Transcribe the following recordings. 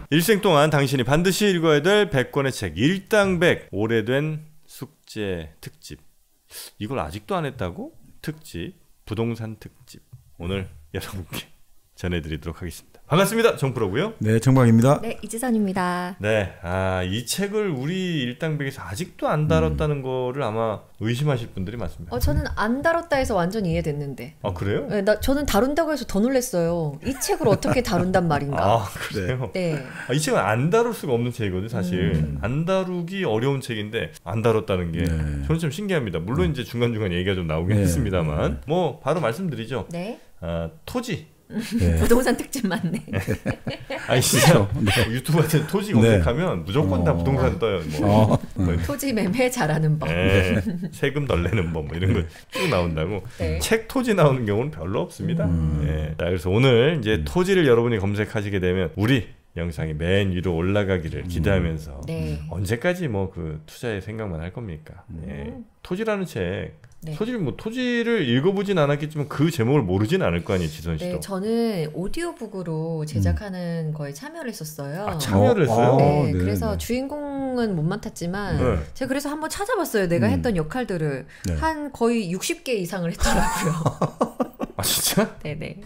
일생 동안 당신이 반드시 읽어야 될 100권의 책 일당백 오래된 숙제 특집. 이걸 아직도 안 했다고? 특집, 부동산 특집. 오늘 여러분께 전해드리도록 하겠습니다. 반갑습니다. 정프로고요. 네, 정박입니다. 네, 이지선입니다. 네, 이 책을 우리 일당백에서 아직도 안 다뤘다는 거를 아마 의심하실 분들이 많습니다. 저는 안 다뤘다 해서 완전 이해됐는데. 아, 그래요? 네, 저는 다룬다고 해서 더 놀랐어요. 이 책을 어떻게 다룬단 말인가. 아, 그래요? 네. 이 책은 안 다룰 수가 없는 책이거든요, 사실. 안 다루기 어려운 책인데 안 다뤘다는 게 저는 좀 신기합니다. 물론 이제 중간중간 얘기가 좀 나오긴 했습니다만 뭐 바로 말씀드리죠. 네. 토지. 네. 부동산 특집 맞네. 아니 진짜 유튜브 같은 토지 검색하면 무조건 다 부동산 떠요. 뭐 토지 매매 잘하는 법. 네. 세금 덜 내는 법 뭐 이런 거 쭉 나온다고. 네. 책 토지 나오는 경우는 별로 없습니다. 네. 자, 그래서 오늘 이제 토지를 여러분이 검색하시게 되면 우리 영상이 맨 위로 올라가기를 기대하면서 네. 언제까지 뭐 그 투자의 생각만 할 겁니까? 토지라는 책. 네. 토지를 읽어보진 않았겠지만 그 제목을 모르진 않을 거 아니에요, 지선 씨도. 네, 저는 오디오북으로 제작하는 거에 참여를 했었어요. 참여를 했어요? 네, 그래서 주인공은 못 맡았지만 제가 그래서 한번 찾아봤어요. 내가 했던 역할들을 한 거의 60개 이상을 했더라고요. 아, 진짜? 네네.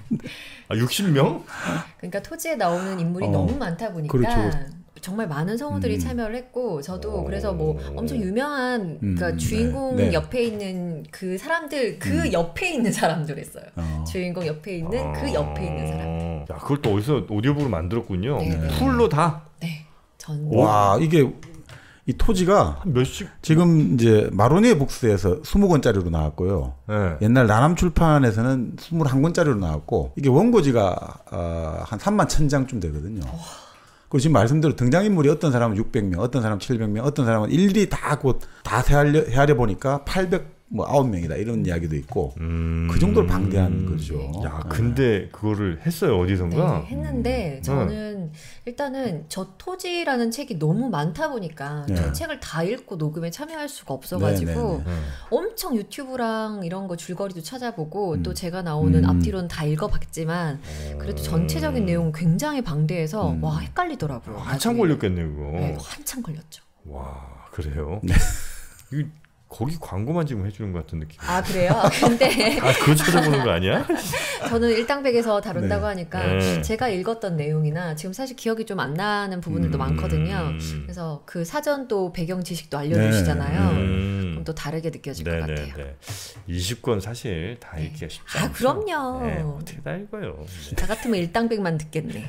60명? 그러니까 토지에 나오는 인물이 너무 많다 보니까 그렇죠. 정말 많은 성우들이 참여를 했고 저도 그래서 뭐 엄청 유명한 그러니까 주인공 옆에 있는 그 사람들 그 옆에 있는 사람들 했어요. 주인공 옆에 있는 그 옆에 있는 사람들. 야, 그걸 또 어디서 오디오북으로 만들었군요. 네. 풀로 다? 네. 와, 이게 이 토지가 몇씩 지금 이제 마로니에 북스에서 20권짜리로 나왔고요. 네. 옛날 나남 출판에서는 21권짜리로 나왔고 이게 원고지가 한 31,000장쯤 되거든요. 그리고 지금 말씀대로 등장인물이 어떤 사람은 600명, 어떤 사람은 700명, 어떤 사람은 일일이 다 헤아려 보니까 809명이다 이런 이야기도 있고 그 정도로 방대한 거죠. 야, 근데 그거를 했어요, 어디선가? 네, 했는데 저는 일단은 저 토지라는 책이 너무 많다 보니까 저 책을 다 읽고 녹음에 참여할 수가 없어가지고 엄청 유튜브랑 이런 거 줄거리도 찾아보고 또 제가 나오는 앞뒤로는 다 읽어봤지만 그래도 전체적인 내용은 굉장히 방대해서 와 헷갈리더라고요. 한참 걸렸겠네요, 그거. 네, 한참 걸렸죠. 와, 그래요? 이거 거기 광고만 지금 해주는 것 같은 느낌. 아, 그래요? 근데 그거 찾아보는 거 아니야? 저는 일당백에서 다룬다고 하니까 제가 읽었던 내용이나 지금 사실 기억이 좀 안 나는 부분들도 많거든요. 그래서 그 사전 또 배경 지식도 알려주시잖아요. 그럼 또 다르게 느껴질 것 같아요. 20권 사실 다 읽기가 쉽지 않죠. 그럼요. 네, 어떻게 다 읽어요. 나 같으면 일당백만 듣겠네.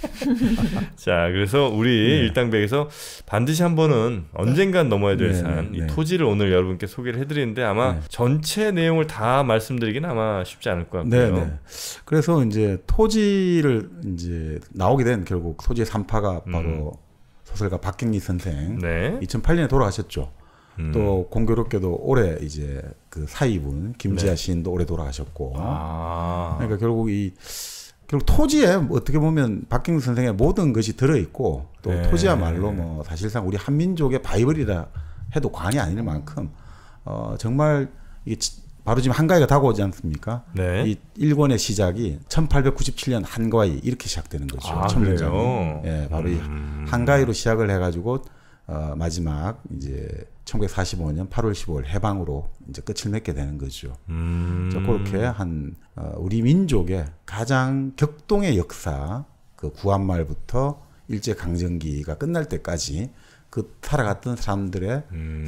자, 그래서 우리 일당백에서 반드시 한 번은 언젠간 넘어야 될 산, 이 토지를 오늘 여러분께 소개를 해드리는데 아마 전체 내용을 다 말씀드리기는 아마 쉽지 않을 것 같고요. 그래서 이제 토지를 이제 나오게 된 결국 토지의 산파가 바로 소설가 박경리 선생 2008년에 돌아가셨죠. 또 공교롭게도 올해 이제 그 사이분 김지아 시인도 올해 돌아가셨고. 그러니까 결국 결국 토지에 어떻게 보면 박경리 선생의 모든 것이 들어있고 또 토지야말로 뭐 사실상 우리 한민족의 바이블이라 해도 과언이 아닐 만큼 정말 이게 바로 지금 한가위가 다가오지 않습니까? 이 일권의 시작이 1897년 한가위 이렇게 시작되는 거죠. 그래요? 예, 바로 이 한가위로 시작을 해가지고 마지막 이제 1945년 8월 15일 해방으로 이제 끝을 맺게 되는 거죠. 자, 그렇게 한 우리 민족의 가장 격동의 역사, 그 구한말부터 일제 강점기가 끝날 때까지 그 살아갔던 사람들의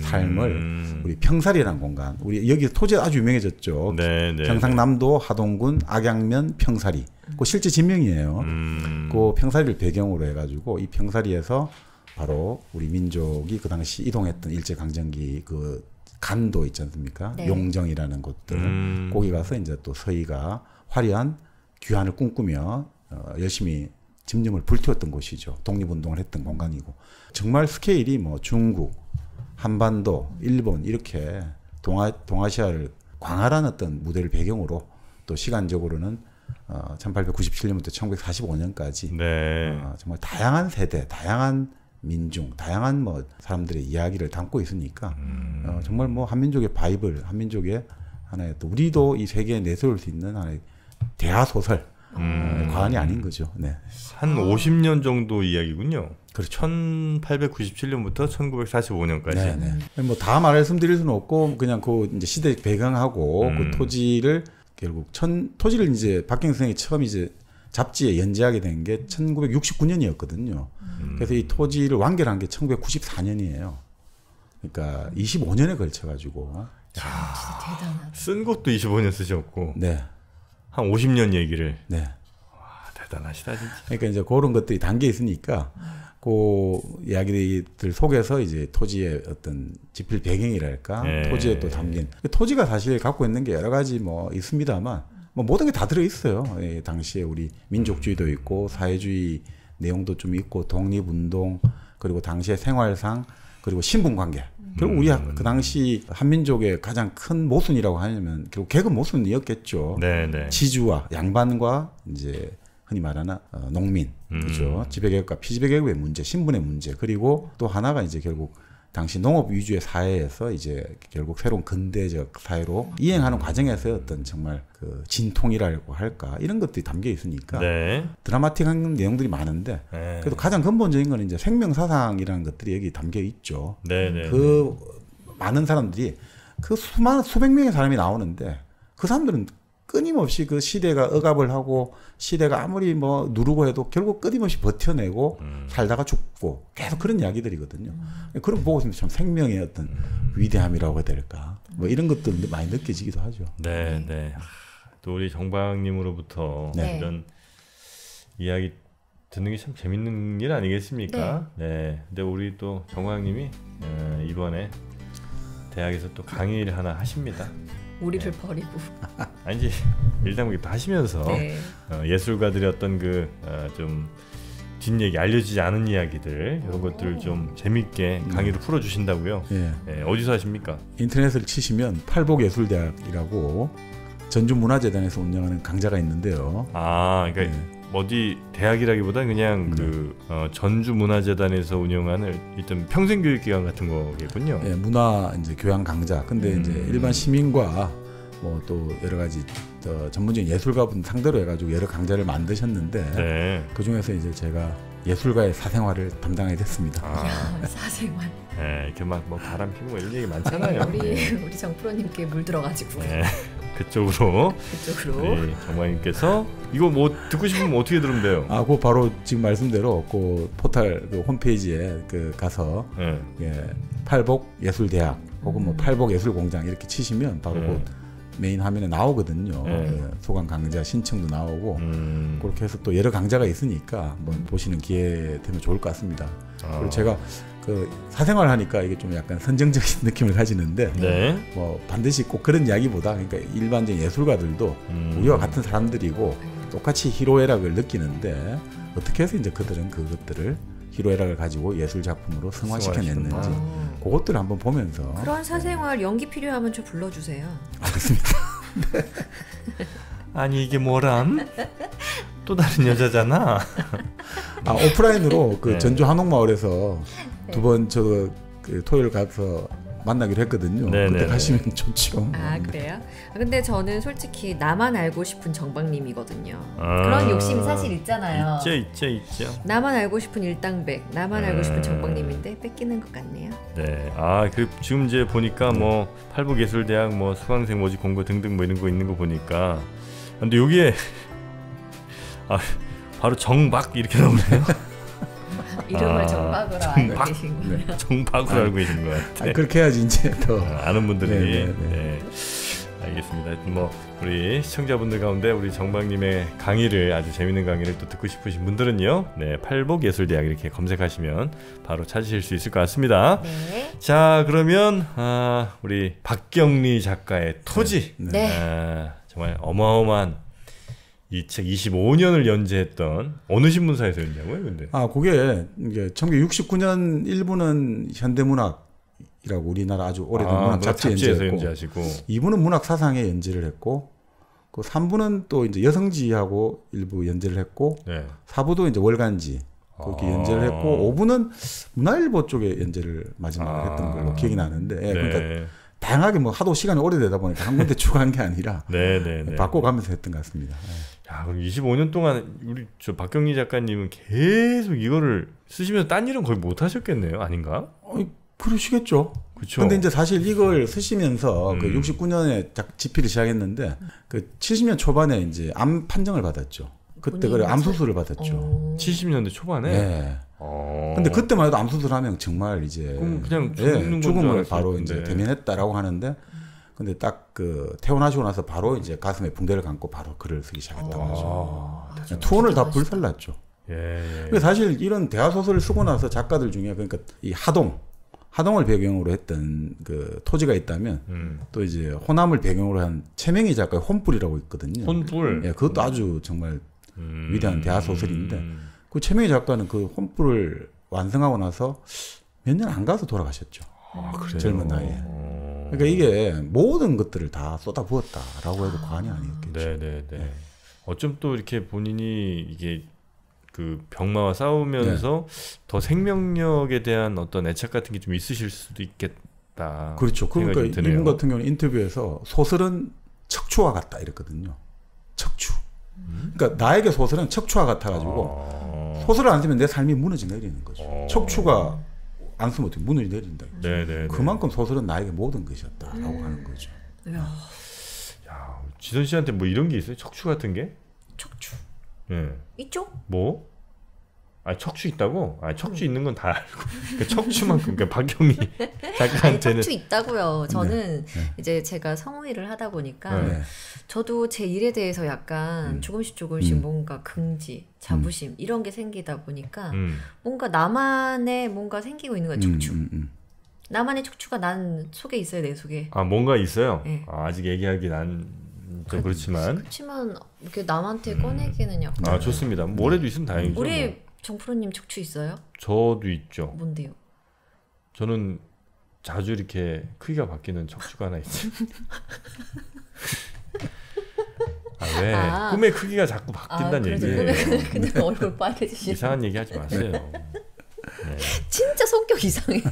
삶을 우리 평사리라는 공간, 우리 여기 토지 아주 유명해졌죠. 경상남도 하동군 악양면 평사리, 그 실제 지명이에요. 그 평사리를 배경으로 해가지고 이 평사리에서 바로 우리 민족이 그 당시 이동했던 일제 강점기 그 간도 있지 않습니까? 용정이라는 곳들, 거기 가서 이제 또 서희가 화려한 귀환을 꿈꾸며 열심히 집념을 불태웠던 곳이죠. 독립운동을 했던 공간이고 정말 스케일이 뭐 중국, 한반도, 일본 이렇게 동아시아를 광활한 어떤 무대를 배경으로 또 시간적으로는 1897년부터 1945년까지 정말 다양한 세대, 다양한 민중, 다양한 뭐 사람들의 이야기를 담고 있으니까 정말 뭐 한민족의 바이블, 한민족의 하나의 또 우리도 이 세계에 내세울 수 있는 하나의 대하 소설, 과언이 아닌 거죠. 네. 한 50년 정도 이야기군요. 그렇죠. 1897년부터 1945년까지. 네네. 뭐 다 말씀드릴 수는 없고 그냥 그 이제 시대 배경하고 그 토지를 결국 토지를 이제 박경희 선생이 처음 이제 잡지에 연재하게 된 게 1969년이었거든요. 그래서 이 토지를 완결한 게 1994년이에요. 그러니까 25년에 걸쳐가지고. 진짜 대단하다. 쓴 것도 25년 쓰셨고. 네. 한 50년 얘기를. 네. 와, 대단하시다 진짜. 그러니까 이제 그런 것들이 담겨 있으니까 그 이야기들 속에서 이제 토지의 어떤 지필 배경이랄까, 토지에 또 담긴 토지가 사실 갖고 있는 게 여러 가지 뭐 있습니다만 뭐 모든 게 다 들어 있어요. 당시에 우리 민족주의도 있고 사회주의 내용도 좀 있고 독립운동 그리고 당시의 생활상 그리고 신분관계. 결국 우리 그 당시 한민족의 가장 큰 모순이라고 하냐면 결국 계급 모순이었겠죠. 네네. 지주와 양반과 이제 흔히 말하는 농민, 그죠? 지배계급과 피지배계급의 문제, 신분의 문제, 그리고 또 하나가 이제 결국 당시 농업 위주의 사회에서 이제 결국 새로운 근대적 사회로 이행하는 과정에서 어떤 정말 그 진통이라고 할까 이런 것들이 담겨 있으니까 네. 드라마틱한 내용들이 많은데 그래도 가장 근본적인 건 이제 생명사상이라는 것들이 여기 담겨 있죠. 네네. 그 많은 사람들이 그 수백 명의 사람이 나오는데 그 사람들은 끊임없이 그 시대가 억압을 하고 시대가 아무리 뭐 누르고 해도 결국 끊임없이 버텨내고 살다가 죽고 계속 그런 이야기들이거든요. 그런 보고 있으면 참 생명의 어떤 위대함이라고 해야 될까. 뭐 이런 것들 많이 느껴지기도 하죠. 네, 네. 또 우리 정박님으로부터 네. 이런 이야기 듣는 게 참 재밌는 일 아니겠습니까? 네. 근데 우리 또 정박님이 이번에 대학에서 또 강의를 하나 하십니다. 우리를 버리고. 아니지 일당국이 또 하시면서 네. 예술가들의 어떤 그 좀 뒷얘기 알려지지 않은 이야기들 이런 것들을 좀 재밌게 강의로 풀어주신다고요. 예. 네, 어디서 하십니까? 인터넷을 치시면 팔복예술대학이라고 전주문화재단에서 운영하는 강좌가 있는데요. 아, 그러니까 어디 대학이라기보다 그냥 그 전주문화재단에서 운영하는 일단 평생교육기관 같은 거겠군요. 예, 문화 이제 교양 강좌. 근데 이제 일반 시민과 뭐 또 여러 가지 전문적인 예술가분 상대로 해가지고 여러 강좌를 만드셨는데 네. 그 중에서 이제 제가 예술가의 사생활을 담당하게 됐습니다. 야, 사생활. 네, 이렇게 막 뭐 바람 피고 이런 얘기 많잖아요. 우리 정프로님께 물들어가지고. 네. 그쪽으로 네, 정관님께서 이거 뭐 듣고 싶으면 어떻게 들으면 돼요? 아, 그 바로 지금 말씀대로 그 포털 그 홈페이지에 그 가서 예, 팔복예술대학 혹은 뭐 팔복예술공장 이렇게 치시면 바로 그 메인 화면에 나오거든요. 그 소강 강좌 신청도 나오고 그렇게 해서 또 여러 강좌가 있으니까 한번 보시는 기회 되면 좋을 것 같습니다. 그리고 제가 그 사생활 하니까 이게 좀 약간 선정적인 느낌을 가지는데 네. 뭐 반드시 꼭 그런 이야기보다 그러니까 일반적인 예술가들도 우리와 같은 사람들이고 똑같이 희로애락을 느끼는데 어떻게 해서 이제 그들은 그것들을 희로애락을 가지고 예술 작품으로 승화시켜냈는지 그것들을 한번 보면서 그런 사생활 연기 필요하면 좀 불러주세요. 알겠습니다. 네. 아니 이게 뭐람? 또 다른 여자잖아. 아, 오프라인으로 그 전주 한옥마을에서 두 번 저 그 토요일 가서 만나기로 했거든요. 그때 가시면 좋죠. 아, 그래요? 근데 저는 솔직히 나만 알고 싶은 정박님이거든요. 그런 욕심이 사실 있잖아요. 있죠. 나만 알고 싶은 일당백, 나만 알고 싶은 정박님인데 뺏기는 것 같네요. 네. 아, 그 지금 이제 보니까 뭐 팔복예술대학 뭐 수강생 모집 공고 등등 뭐 이런 거 있는 거 보니까 근데 여기에 바로 정박 이렇게 나오네요. 이름을 정박으로 알고 계신 거예요. 네. 정박으로 알고 계신 것 같아요. 그렇게 해야지 이제 더 아는 분들이. 네. 알겠습니다. 뭐 우리 시청자분들 가운데 우리 정박님의 강의를 아주 재밌는 강의를 또 듣고 싶으신 분들은요. 네, 팔복예술대학 이렇게 검색하시면 바로 찾으실 수 있을 것 같습니다. 네. 자, 그러면 우리 박경리 작가의 토지. 정말 어마어마한 이 책 25년을 연재했던 어느 신문사에서 연재고요, 근데? 아, 그게 이제 1969년 1부는 현대문학이라고 우리나라 아주 오래된 문학 잡지에서 연재하시고 2부는 문학 사상에 연재를 했고 그 3부는 또 이제 여성지하고 일부 연재를 했고 4부도 이제 월간지 그렇게 연재를 했고 5부는 문화일보 쪽에 연재를 마지막으로 했던 걸로 기억이 나는데 그러니까 다양하게 뭐 하도 시간이 오래되다 보니까 한 군데 추가한 게 아니라 네네네. 바꿔가면서 했던 것 같습니다. 야, 그럼 25년 동안 우리 저 박경리 작가님은 계속 이거를 쓰시면서 딴 일은 거의 못 하셨겠네요, 아닌가? 그러시겠죠. 그렇죠. 근데 이제 사실 이걸 쓰시면서 그 69년에 집필을 시작했는데 그 70년 초반에 이제 암 판정을 받았죠. 그때 그래 암 수술을 받았죠. 70년대 초반에. 네. 근데 그때만 해도 암 수술하면 정말 이제 그냥 죽는 죽음을 바로 이제 대면했다라고 하는데, 근데 딱 그 퇴원하시고 나서 바로 이제 가슴에 붕대를 감고 바로 글을 쓰기 시작했다고 하죠. 투혼을 다 불살랐죠. 예. 사실 이런 대하 소설을 쓰고 나서 작가들 중에 그러니까 이 하동을 배경으로 했던 그 토지가 있다면 또 이제 호남을 배경으로 한 최명희 작가의 혼불이라고 있거든요. 혼불. 예, 그것도 아주 정말 위대한 대하 소설인데 그 최명희 작가는 그 혼불을 완성하고 나서 몇 년 안 가서 돌아가셨죠. 그래요? 젊은 나이에. 그러니까 이게 모든 것들을 다 쏟아부었다라고 해도 과언이 아니었겠죠. 네네네. 네. 어쩜 또 이렇게 본인이 이게 그 병마와 싸우면서 더 생명력에 대한 어떤 애착 같은 게 좀 있으실 수도 있겠다. 그렇죠. 그러니까 이분 같은 경우는 인터뷰에서 소설은 척추와 같다 이랬거든요. 척추. 그러니까 나에게 소설은 척추와 같아가지고 소설을 안 쓰면 내 삶이 무너져 내리는 거죠. 척추가 안 쓰면 어떻게 무너져 내린다. 네네. 그만큼 소설은 나에게 모든 것이었다라고 하는 거죠. 야, 지선 씨한테 뭐 이런 게 있어요? 척추 같은 게? 척추. 네. 있죠? 뭐? 척추 있다고? 척추 있는 건 다 알고. 그러니까 척추만큼, 그러니까 박경리 작가한테는. 척추 있다고요. 저는 이제 제가 성우일을 하다 보니까 저도 제 일에 대해서 약간 조금씩 뭔가 긍지, 자부심 이런 게 생기다 보니까 뭔가 나만의 뭔가 생기고 있는 거예요. 척추. 나만의 척추가 난 속에 있어요. 내 속에. 뭔가 있어요? 네. 아직 얘기하기 좀 그렇지만 이렇게 남한테 꺼내기는 약간. 좋습니다. 뭐래도 있으면 다행이죠. 우리 정프로님 척추 있어요? 저도 있죠. 뭔데요? 저는 자주 이렇게 크기가 바뀌는 척추가 하나 있죠. 왜? 꿈의 크기가 자꾸 바뀐다는 얘기예요. 근데 얼굴 빨개지시. 이상한 얘기 하지 마세요. 네. 진짜 성격 이상해.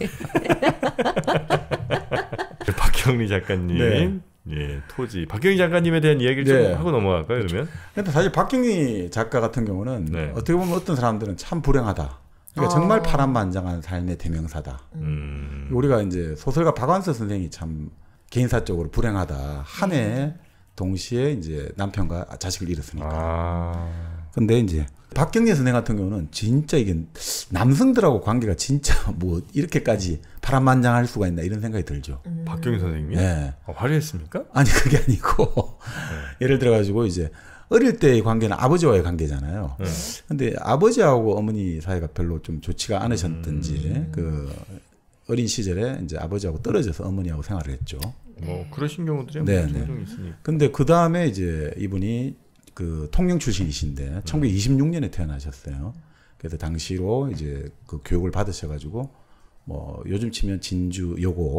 박경리 작가님. 예, 토지. 박경리 작가님에 대한 이야기를 좀 하고 넘어갈까요, 그러면? 근데 사실 박경리 작가 같은 경우는 어떻게 보면 어떤 사람들은 참 불행하다. 그러니까 정말 파란만장한 삶의 대명사다. 우리가 이제 소설가 박완서 선생이 참 개인사적으로 불행하다. 한 해 동시에 이제 남편과 자식을 잃었으니까. 근데 이제 박경리 선생 같은 경우는 진짜 이게 남성들하고 관계가 진짜 뭐 이렇게까지 파란만장할 수가 있나 이런 생각이 들죠. 박경리 선생님이? 네. 화려했습니까? 아니 그게 아니고 예를 들어 가지고 이제 어릴 때의 관계는 아버지와의 관계잖아요. 근데 아버지하고 어머니 사이가 별로 좀 좋지가 않으셨던지 그 어린 시절에 이제 아버지하고 떨어져서 어머니하고 생활을 했죠. 뭐 그러신 경우들이 종종 있으니까. 근데 그 다음에 이제 이분이 그 통영 출신이신데 1926년에 태어나셨어요. 그래서 당시로 이제 그 교육을 받으셔가지고 뭐 요즘 치면 진주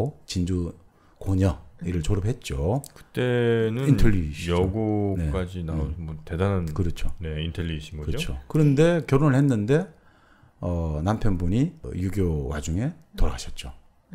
고녀 이를 졸업했죠. 그때는 인텔리시죠. 여고까지 나온 뭐 대단한 그렇죠. 인텔리신 거죠. 그렇죠. 그런데 결혼을 했는데 남편분이 유교 와중에 돌아가셨죠.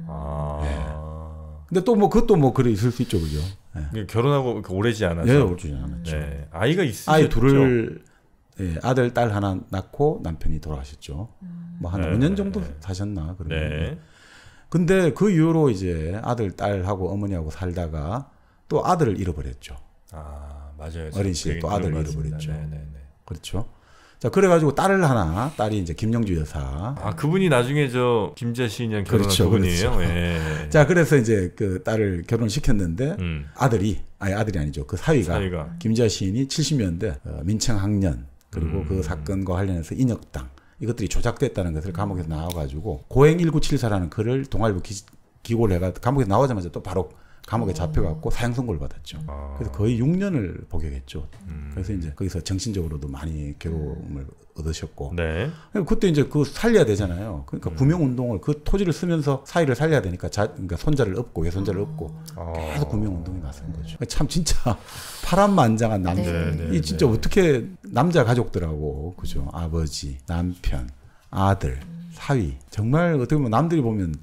근데 또 뭐 그것도 뭐 그래 있을 수 있죠, 그죠? 결혼하고 오래지 않아서. 오래지 않았죠. 아이가 있으셨죠. 아이 둘을 아들 딸 하나 낳고 남편이 돌아가셨죠. 뭐 한 5년 정도 사셨나 그러면. 근데 그 이후로 이제 아들 딸하고 어머니하고 살다가 또 아들을 잃어버렸죠. 맞아요. 어린 시절에 또 아들을 잃어버렸죠. 그렇죠. 자, 그래가지고 딸이 이제 김영주 여사. 그분이 나중에 저 김자 시인이랑 결혼한 그분이에요. 그렇죠. 자, 그래서 이제 그 딸을 결혼시켰는데 아들이 아니죠. 그 사위가 김자 시인이 70년대 민청학년 그리고 그 사건과 관련해서 인혁당 이것들이 조작됐다는 것을 감옥에서 나와가지고 고행 1974라는 글을 동아일보 기고를 해가 감옥에서 나오자마자 또 바로 감옥에 잡혀갖고 사형 선고를 받았죠. 그래서 거의 6년을 복역했죠. 그래서 이제 거기서 정신적으로도 많이 괴로움을 얻으셨고. 그때 이제 그 살려야 되잖아요. 그러니까 구명운동을 그 토지를 쓰면서 사위를 살려야 되니까 그러니까 손자를 업고 외손자를 업고 계속 구명운동에 나선 거죠. 참 진짜 파란만장한 남자. 이 진짜 어떻게 남자 가족들하고 그죠? 아버지, 남편, 아들, 사위 정말 어떻게 보면 남들이 보면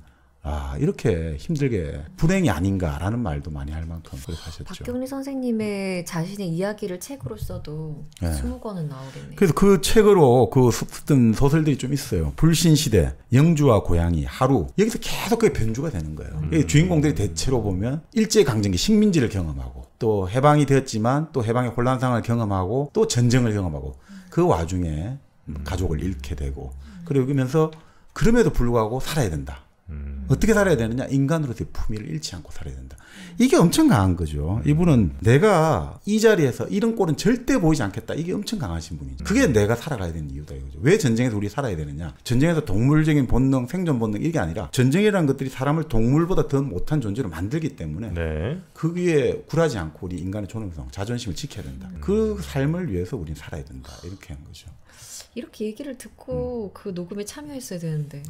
이렇게 힘들게 불행이 아닌가라는 말도 많이 할 만큼 그렇게 하셨죠. 박경리 선생님의 자신의 이야기를 책으로 써도 20권은 나오겠네요. 그래서 그 책으로 쓴 소설들이 좀 있어요. 불신시대, 영주와 고양이, 하루. 여기서 계속 그게 변주가 되는 거예요. 주인공들이 대체로 보면 일제강점기 식민지를 경험하고 또 해방이 되었지만 또 해방의 혼란상을 경험하고 또 전쟁을 경험하고 그 와중에 가족을 잃게 되고 그러면서 그럼에도 불구하고 살아야 된다. 어떻게 살아야 되느냐? 인간으로서의 품위를 잃지 않고 살아야 된다. 이게 엄청 강한 거죠. 이분은 내가 이 자리에서 이런 꼴은 절대 보이지 않겠다. 이게 엄청 강하신 분이죠. 그게 내가 살아가야 되는 이유다 이거죠. 왜 전쟁에서 우리 살아야 되느냐? 전쟁에서 동물적인 본능, 생존 본능 이게 아니라 전쟁이라는 것들이 사람을 동물보다 더 못한 존재로 만들기 때문에 거기에 굴하지 않고 우리 인간의 존엄성, 자존심을 지켜야 된다. 그 삶을 위해서 우리는 살아야 된다. 이렇게 한 거죠. 이렇게 얘기를 듣고 그 녹음에 참여했어야 되는데.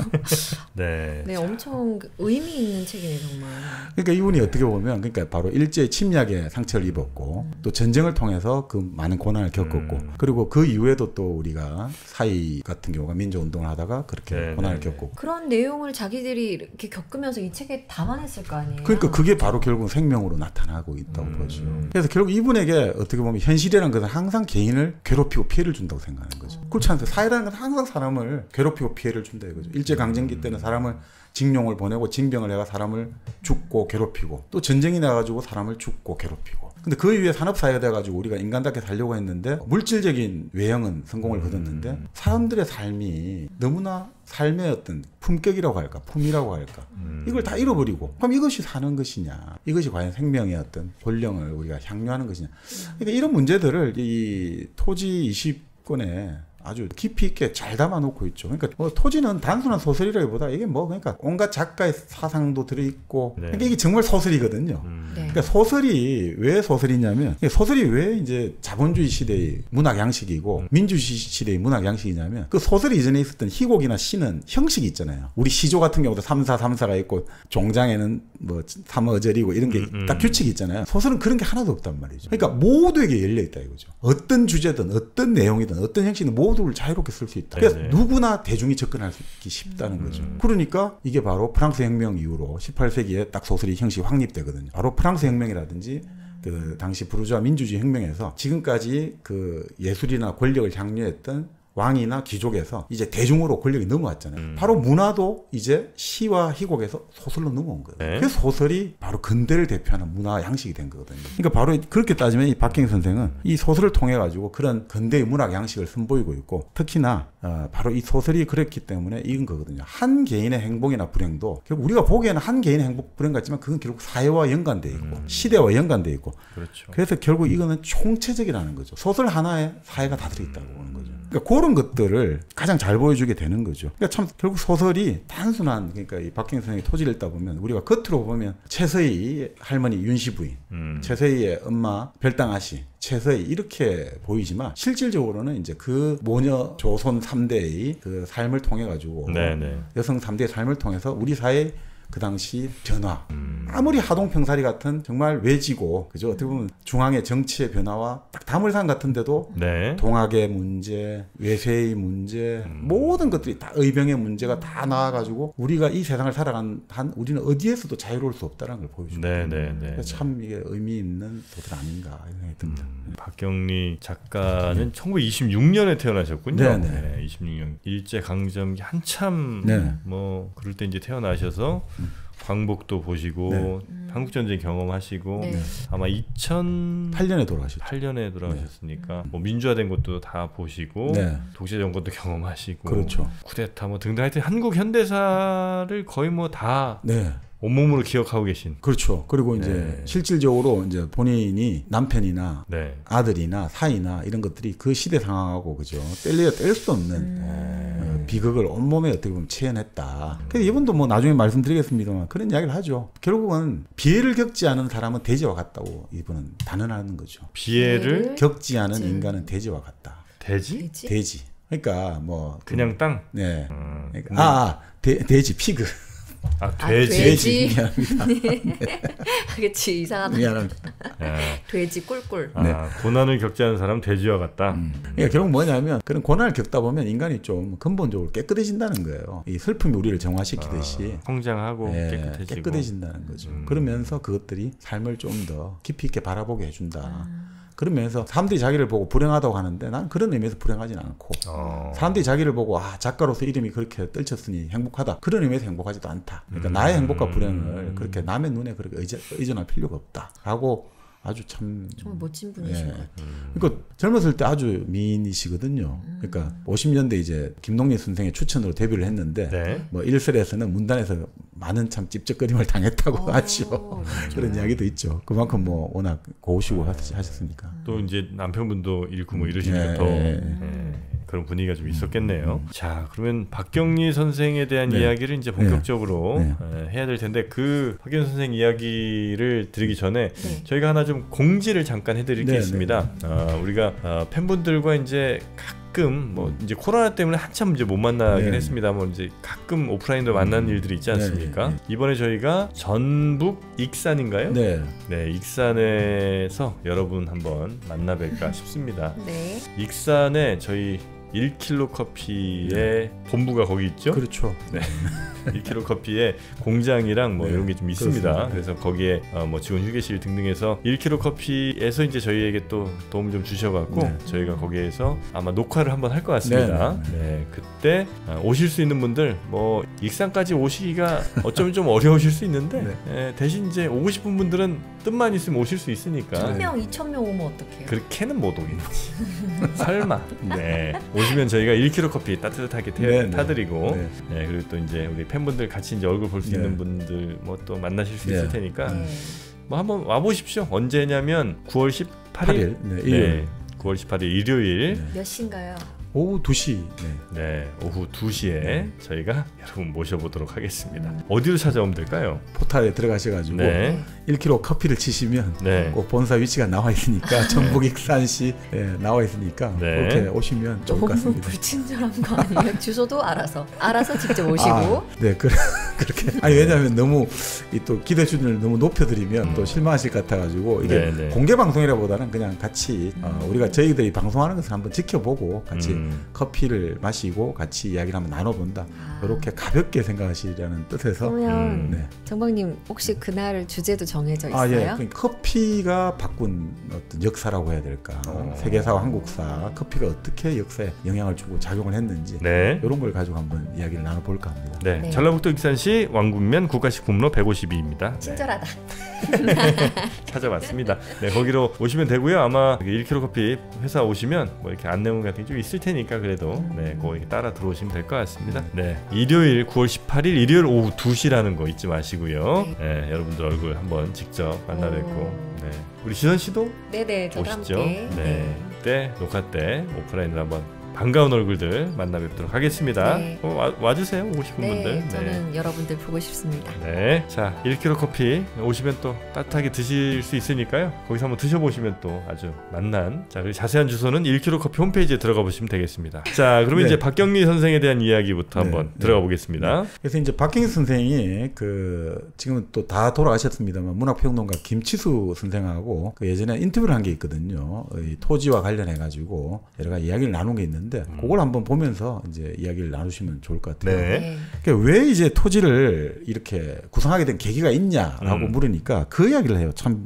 네, 엄청 의미 있는 책이네 정말. 그러니까 이분이 어떻게 보면 그러니까 바로 일제 침략에 상처를 입었고 또 전쟁을 통해서 그 많은 고난을 겪었고 그리고 그 이후에도 또 우리가 사이 같은 경우가 민주운동을 하다가 그렇게 고난을 겪었고 그런 내용을 자기들이 이렇게 겪으면서 이 책에 담아냈을 거 아니에요. 그러니까 그게 바로 결국 생명으로 나타나고 있다고 보죠. 그래서 결국 이분에게 어떻게 보면 현실이라는 것은 항상 개인을 괴롭히고 피해를 준다고 생각하는 거죠. 그렇지 않아요. 사회라는 건 항상 사람을 괴롭히고 피해를 준다 이거죠. 일제강점기 때는 사람을 징용을 보내고 징병을 해가 사람을 죽고 괴롭히고 또 전쟁이 나가지고 사람을 죽고 괴롭히고 근데 그 이후에 산업사회가 돼가지고 우리가 인간답게 살려고 했는데 물질적인 외형은 성공을 거뒀는데 사람들의 삶이 너무나 삶의 어떤 품격이라고 할까 품이라고 할까 이걸 다 잃어버리고 그럼 이것이 사는 것이냐 이것이 과연 생명의 어떤 본령을 우리가 향유하는 것이냐 그러니까 이런 문제들을 이 토지 20권에 아주 깊이 있게 잘 담아놓고 있죠. 그러니까 토지는 단순한 소설이라기보다 이게 그러니까 온갖 작가의 사상도 들어있고 그러니까 이게 정말 소설이거든요. 그러니까 소설이 왜 소설이냐면 소설이 왜 이제 자본주의 시대의 문학 양식이고 민주주의 시대의 문학 양식이냐면 그 소설 이전에 있었던 희곡이나 시는 형식이 있잖아요. 우리 시조 같은 경우도 3사 있고 종장에는 뭐 3어절이고 이런 게 딱 규칙이 있잖아요. 소설은 그런 게 하나도 없단 말이죠. 그러니까 모두에게 열려있다 이거죠. 어떤 주제든 어떤 내용이든 어떤 형식이든 모두를 자유롭게 쓸 수 있다. 그래서 누구나 대중이 접근하기 쉽다는 거죠. 그러니까 이게 바로 프랑스 혁명 이후로 18세기에 딱 소설이 형식이 확립되거든요. 바로 프랑스 혁명이라든지 그 당시 부르주아 민주주의 혁명에서 지금까지 그 예술이나 권력을 향유했던 왕이나 귀족에서 이제 대중으로 권력이 넘어왔잖아요. 바로 문화도 이제 시와 희곡에서 소설로 넘어온 거예요. 그래서 소설이 바로 근대를 대표하는 문화 양식이 된 거거든요. 그러니까 바로 그렇게 따지면 이 박경리 선생은 이 소설을 통해 가지고 그런 근대의 문학 양식을 선보이고 있고 특히나 바로 이 소설이 그랬기 때문에 이건 거거든요. 한 개인의 행복이나 불행도 결국 우리가 보기에는 한 개인의 행복 불행 같지만 그건 결국 사회와 연관되어 있고 시대와 연관되어 있고 그렇죠. 그래서 결국 이거는 총체적이라는 거죠. 소설 하나에 사회가 다 들어있다고 보는 거죠. 그러니까 그런 것들을 가장 잘 보여주게 되는 거죠. 그러니까 참 결국 소설이 단순한 그러니까 이 박경리 선생의 토지를 읽다 보면 우리가 겉으로 보면 최서희 할머니 윤씨 부인, 최서희의 엄마 별당 아씨, 최서희 이렇게 보이지만 실질적으로는 이제 그 모녀 조선 3대의 그 삶을 통해 가지고 여성 3대의 삶을 통해서 우리 사회 그 당시 변화 아무리 하동평사리 같은 정말 외지고 그죠 어떻게 보면 중앙의 정치의 변화와 딱 다물산 같은데도 동학의 문제 외세의 문제 모든 것들이 다 의병의 문제가 다 나와가지고 우리가 이 세상을 살아간 한 우리는 어디에서도 자유로울 수 없다는 걸 보여줍니다. 참 이게 의미 있는 소설 아닌가 이런 생각이 듭니다. 박경리 작가는 1926년에 태어나셨군요. 26년 일제 강점기 한참 뭐 그럴 때 이제 태어나셔서 광복도 보시고 한국전쟁 경험하시고 아마 2008년에 돌아가셨으니까 뭐 민주화된 것도 다 보시고 독재 정권도 경험하시고 쿠데타 뭐 등등 하여튼 한국 현대사를 거의 뭐 다 온몸으로 기억하고 계신. 그렇죠. 그리고 이제 실질적으로 이제 본인이 남편이나 아들이나 사이나 이런 것들이 그 시대 상황하고 그죠 뗄래야 뗄 수 없는 비극을 온몸에 어떻게 보면 체현했다. 그래서 이분도 뭐 나중에 말씀드리겠습니다만 그런 이야기를 하죠. 결국은 피해를 겪지 않은 사람은 돼지와 같다고 이분은 단언하는 거죠. 피해를 겪지 않은 인간은 돼지와 같다. 돼지? 돼지. 그러니까 뭐 그냥 땅. 그러니까 돼지 피그. 돼지. 미안합니다. 그렇지 이상하다. 미안합니다. 돼지 꿀꿀. 고난을 겪지 않은 사람 돼지와 같다. 그러니까 결국 뭐냐면 그런 고난을 겪다 보면 인간이 좀 근본적으로 깨끗해진다는 거예요. 이 슬픔이 우리를 정화시키듯이 성장하고 깨끗해지고 깨끗해진다는 거죠. 그러면서 그것들이 삶을 좀 더 깊이 있게 바라보게 해준다. 그러면서 사람들이 자기를 보고 불행하다고 하는데 난 그런 의미에서 불행하지는 않고 사람들이 자기를 보고 작가로서 이름이 그렇게 떨쳤으니 행복하다 그런 의미에서 행복하지도 않다. 그러니까 나의 행복과 불행을 그렇게 남의 눈에 그렇게 의존할 필요가 없다라고 아주 참 정말 멋진 분이신 것 같아요. 그러니까 젊었을 때 아주 미인이시거든요. 그러니까 50년대 이제 김동민 선생의 추천으로 데뷔를 했는데 뭐 일설에서는 문단에서 많은 참 찝쩍거림을 당했다고 하죠. 그런 이야기도 있죠. 그만큼 뭐 워낙 고우시고 하셨으니까. 또 이제 남편분도 잃고 뭐 이러시니까 더 그런 분위기가 좀 있었겠네요. 자, 그러면 박경리 선생에 대한 이야기를 이제 본격적으로 해야 될 텐데 그 박경리 선생 이야기를 드리기 전에 저희가 하나 좀 공지를 잠깐 해드릴 게 있습니다. 우리가 팬분들과 이제 가끔 뭐 이제 코로나 때문에 한참 이제 못 만나긴 했습니다. 뭐 이제 가끔 오프라인으로 만나는 일들이 있지 않습니까? 이번에 저희가 전북 익산인가요? 네, 익산에서 여러분 한번 만나뵐까 싶습니다. 익산에 저희 1kg 커피의 본부가 거기 있죠? 그렇죠. 1kg 커피의 공장이랑 뭐 이런 게 좀 있습니다. 그렇습니다. 그래서 거기에 뭐 직원 휴게실 등등해서 1kg 커피에서 이제 저희에게 또 도움 좀 주셔갖고 저희가 거기에서 아마 녹화를 한번 할 것 같습니다. 그때 오실 수 있는 분들 뭐 익산까지 오시기가 어쩌면 좀 어려우실 수 있는데 대신 이제 오고 싶은 분들은 뜻만 있으면 오실 수 있으니까 1000명, 2000명 오면 어떡해요? 그렇게는 못 오겠지. 설마. 오시면 저희가 1kg 커피 따뜻하게 타드리고 그리고 또 이제 우리 팬분들 같이 이제 얼굴 볼 수 있는 분들 뭐 또 만나실 수 있을 테니까 뭐 한번 와보십시오. 언제냐면 9월 18일 일요일. 9월 18일 일요일 몇 시인가요? 오후 2시. 오후 2시에 저희가 여러분 모셔보도록 하겠습니다. 어디로 찾아오면 될까요? 포탈에 들어가셔가지고 1kg 커피를 치시면 꼭 본사 위치가 나와 있으니까 전북 익산시 나와 있으니까 그렇게 오시면 좋을 것 같습니다. 너무 불친절한 거 아니에요? 주소도 알아서 직접 오시고. 그렇게. 아니 왜냐하면 너무 또 기대 수준을 너무 높여드리면 또 실망하실 것 같아가지고 이게 공개 방송이라보다는 그냥 같이 우리가 저희들이 방송하는 것을 한번 지켜보고 같이 커피를 마시고 같이 이야기를 한번 나눠본다. 이렇게 가볍게 생각하시라는 뜻에서. 그러면 정박님 혹시 그날 주제도 정해져 있어요? 커피가 바꾼 어떤 역사라고 해야 될까? 세계사와 한국사, 커피가 어떻게 역사에 영향을 주고 작용을 했는지 이런 걸 가지고 한번 이야기를 나눠볼까 합니다. 전라북도 익산시 왕군면 국가식품로 152입니다. 친절하다. 찾아봤습니다. 거기로 오시면 되고요. 아마 1kg 커피 회사 오시면 뭐 이렇게 안내문 같은 게 좀 있을 테니까 그래도 거기 따라 들어오시면 될 것 같습니다. 일요일 9월 18일 일요일 오후 2시라는 거 잊지 마시고요. 여러분들 얼굴 한번 직접 만나 뵙고 우리 지선 씨도 저도 오시죠. 함께. 그때 녹화 때 오프라인으로 한번 반가운 얼굴들 만나 뵙도록 하겠습니다. 와주세요. 오고 싶은 분들. 저는 여러분들 보고 싶습니다. 자, 1kg 커피 오시면 또 따뜻하게 드실 수 있으니까요. 거기서 한번 드셔보시면 또 아주 맛난. 자, 그리고 자세한 주소는 1kg 커피 홈페이지에 들어가 보시면 되겠습니다. 자, 그러면 이제 박경리 선생에 대한 이야기부터 한번 들어가 보겠습니다. 그래서 이제 박경리 선생이 지금은 또 다 돌아가셨습니다만 문학평론가 김치수 선생하고 예전에 인터뷰를 한 게 있거든요. 이 토지와 관련해 가지고 여러 가지 이야기를 나눈 게 있는데. 그걸 한번 보면서 이제 이야기를 나누시면 좋을 것 같아요. 그러니까 왜 이제 토지를 이렇게 구성하게 된 계기가 있냐라고 물으니까 그 이야기를 해요. 참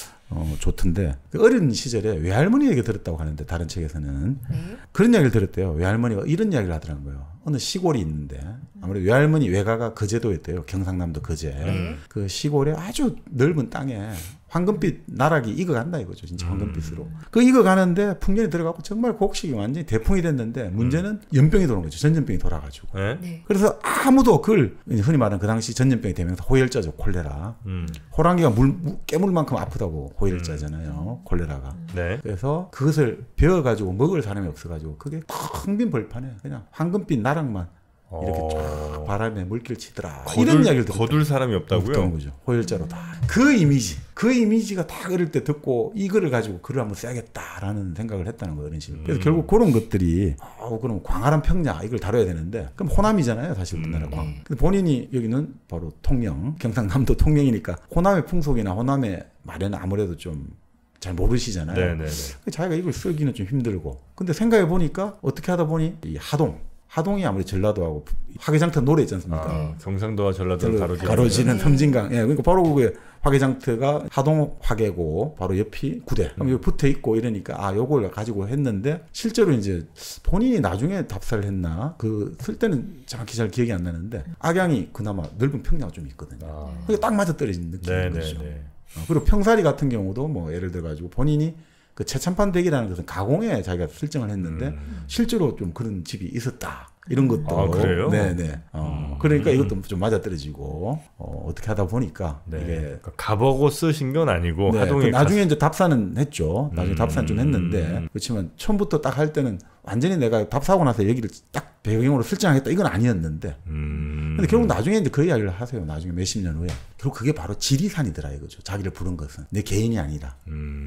좋던데 어린 시절에 외할머니 얘기 들었다고 하는데 다른 책에서는 그런 이야기를 들었대요. 외할머니가 이런 이야기를 하더라는 거예요. 어느 시골이 있는데 아무래도 외할머니 외가가 거제도였대요. 경상남도 거제. 그 시골에 아주 넓은 땅에 황금빛 나락이 익어간다 이거죠. 진짜 황금빛으로. 그 익어가는데 풍년이 들어가고 정말 곡식이 완전히 대풍이 됐는데 문제는 연병이 도는 거죠. 전염병이 돌아가지고. 그래서 아무도 그걸 흔히 말하는 그 당시 전염병이 되면서 호열자죠. 콜레라. 호랑이가 깨물만큼 아프다고 호열자잖아요. 콜레라가. 그래서 그것을 베어가지고 먹을 사람이 없어가지고 그게 텅 빈 벌판에 그냥 황금빛 나락만 이렇게 쫙 바람에 물길 치더라. 이런 이야기를 거둘 사람이 없다고요? 거죠. 호열자로 다. 그 이미지가 다 어릴 때 듣고 이거를 가지고 글을 한번 써야겠다라는 생각을 했다는 거예요. 어른실. 그래서 결국 그런 것들이 그럼 광활한 평야 이걸 다뤄야 되는데 그럼 호남이잖아요. 사실 우리나라 광. 근데 본인이 여기는 바로 통영, 경상남도 통영이니까 호남의 풍속이나 호남의 말에는 아무래도 좀 잘 모르시잖아요. 네네네. 자기가 이걸 쓰기는 좀 힘들고. 근데 생각해 보니까 어떻게 하다 보니 이 하동이 아무리 전라도하고 화개장터 노래 있지 않습니까? 경상도와 전라도를 가로지는 섬진강. 예, 그러니까 바로 그게 화개장터가 하동 화개고 바로 옆이 구대. 그럼 여기 붙어 있고 이러니까 요걸 가지고 했는데 실제로 이제 본인이 나중에 답사를 했나 그 쓸 때는 정확히 잘 기억이 안 나는데 악양이 그나마 넓은 평야가 좀 있거든요. 그러니까 딱 맞아 떨어진 느낌인 거죠. 그리고 평사리 같은 경우도 뭐 예를 들어 가지고 본인이 그 최참판 댁이라는 것은 가공에 자기가 설정을 했는데 실제로 좀 그런 집이 있었다. 이런 것도. 그래요? 네네. 그러니까 이것도 좀 맞아떨어지고 어떻게 하다 보니까 이게 그러니까 가보고 쓰신 건 아니고 하동에 나중에 이제 답사는 했죠. 나중에 답사는 좀 했는데 그렇지만 처음부터 딱 할 때는 완전히 내가 답사하고 나서 여기를 딱 배경으로 설정하겠다 이건 아니었는데 근데 결국 나중에 이제 그 이야기를 하세요. 나중에 몇십 년 후에 결국 그게 바로 지리산이더라 이거죠. 자기를 부른 것은 내 개인이 아니라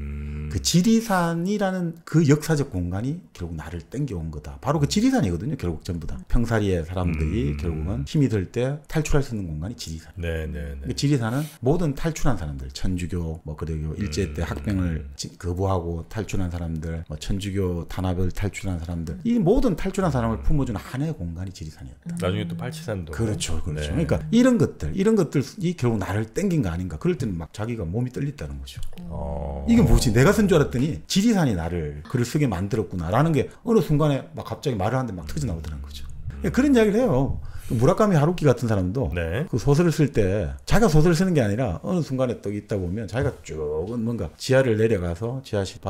그 지리산이라는 그 역사적 공간이 결국 나를 땡겨온 거다. 바로 그 지리산이거든요. 결국 전부 다 평사리의 사람들이 결국은 힘이 들 때 탈출할 수 있는 공간이 지리산. 그 지리산은 모든 탈출한 사람들, 천주교, 뭐 그리고 일제 때 학병을 거부하고 탈출한 사람들, 뭐 천주교 탄압을 탈출한 사람들, 이 모든 탈출한 사람을 품어주는 하나의 공간이 지리산이었다. 나중에 또 팔치산도. 그렇죠. 그러니까 이런 것들이 결국 나를 땡긴 거 아닌가. 그럴 때는 막 자기가 몸이 떨린다는 거죠. 이게 뭐지? 내가 쓴 줄 알았더니 지리산이 나를 글을 쓰게 만들었구나라는 게 어느 순간에 막 갑자기 말을 하는데 막 터져 나오더라는 거죠. 그런 이야기를 해요. 무라카미 하루키 같은 사람도 그 소설을 쓸 때 자기가 소설을 쓰는 게 아니라 어느 순간에 또 있다 보면 자기가 쭉 뭔가 지하를 내려가서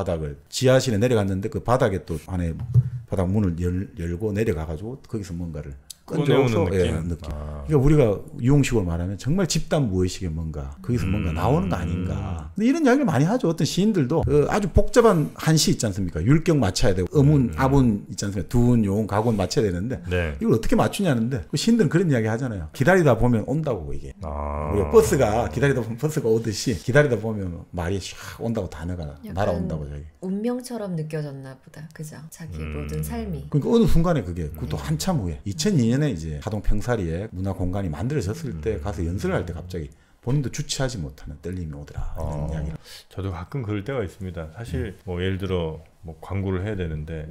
지하실에 내려갔는데 그 바닥에 또 안에 바닥 문을 열고 내려가가지고 거기서 뭔가를 꺼내오는 느낌. 그러니까 우리가 유흥식으로 말하면 정말 집단 무의식의 뭔가 거기서 뭔가 나오는 거 아닌가. 근데 이런 이야기를 많이 하죠. 어떤 시인들도 아주 복잡한 한시 있지 않습니까? 율격 맞춰야 되고 어문, 아분 있지 않습니까? 두운, 요운, 가군 맞춰야 되는데 이걸 어떻게 맞추냐는데 그 시인들은 그런 이야기 하잖아요. 기다리다 보면 온다고 이게. 우리가 버스가 기다리다 보면 버스가 오듯이 기다리다 보면 말이 샥 온다고 단어가 날아온다고 자기. 운명처럼 느껴졌나 보다. 그죠? 자기 모든 삶이. 그러니까 어느 순간에 그것도 한참 후에 2002년에 이제 하동 평사리에 문화 공간이 만들어졌을 때 가서 연설을 할 때 갑자기 본인도 주체하지 못하는 떨림이 오더라. 이런 이야기를. 저도 가끔 그럴 때가 있습니다. 사실 뭐 예를 들어 뭐 광고를 해야 되는데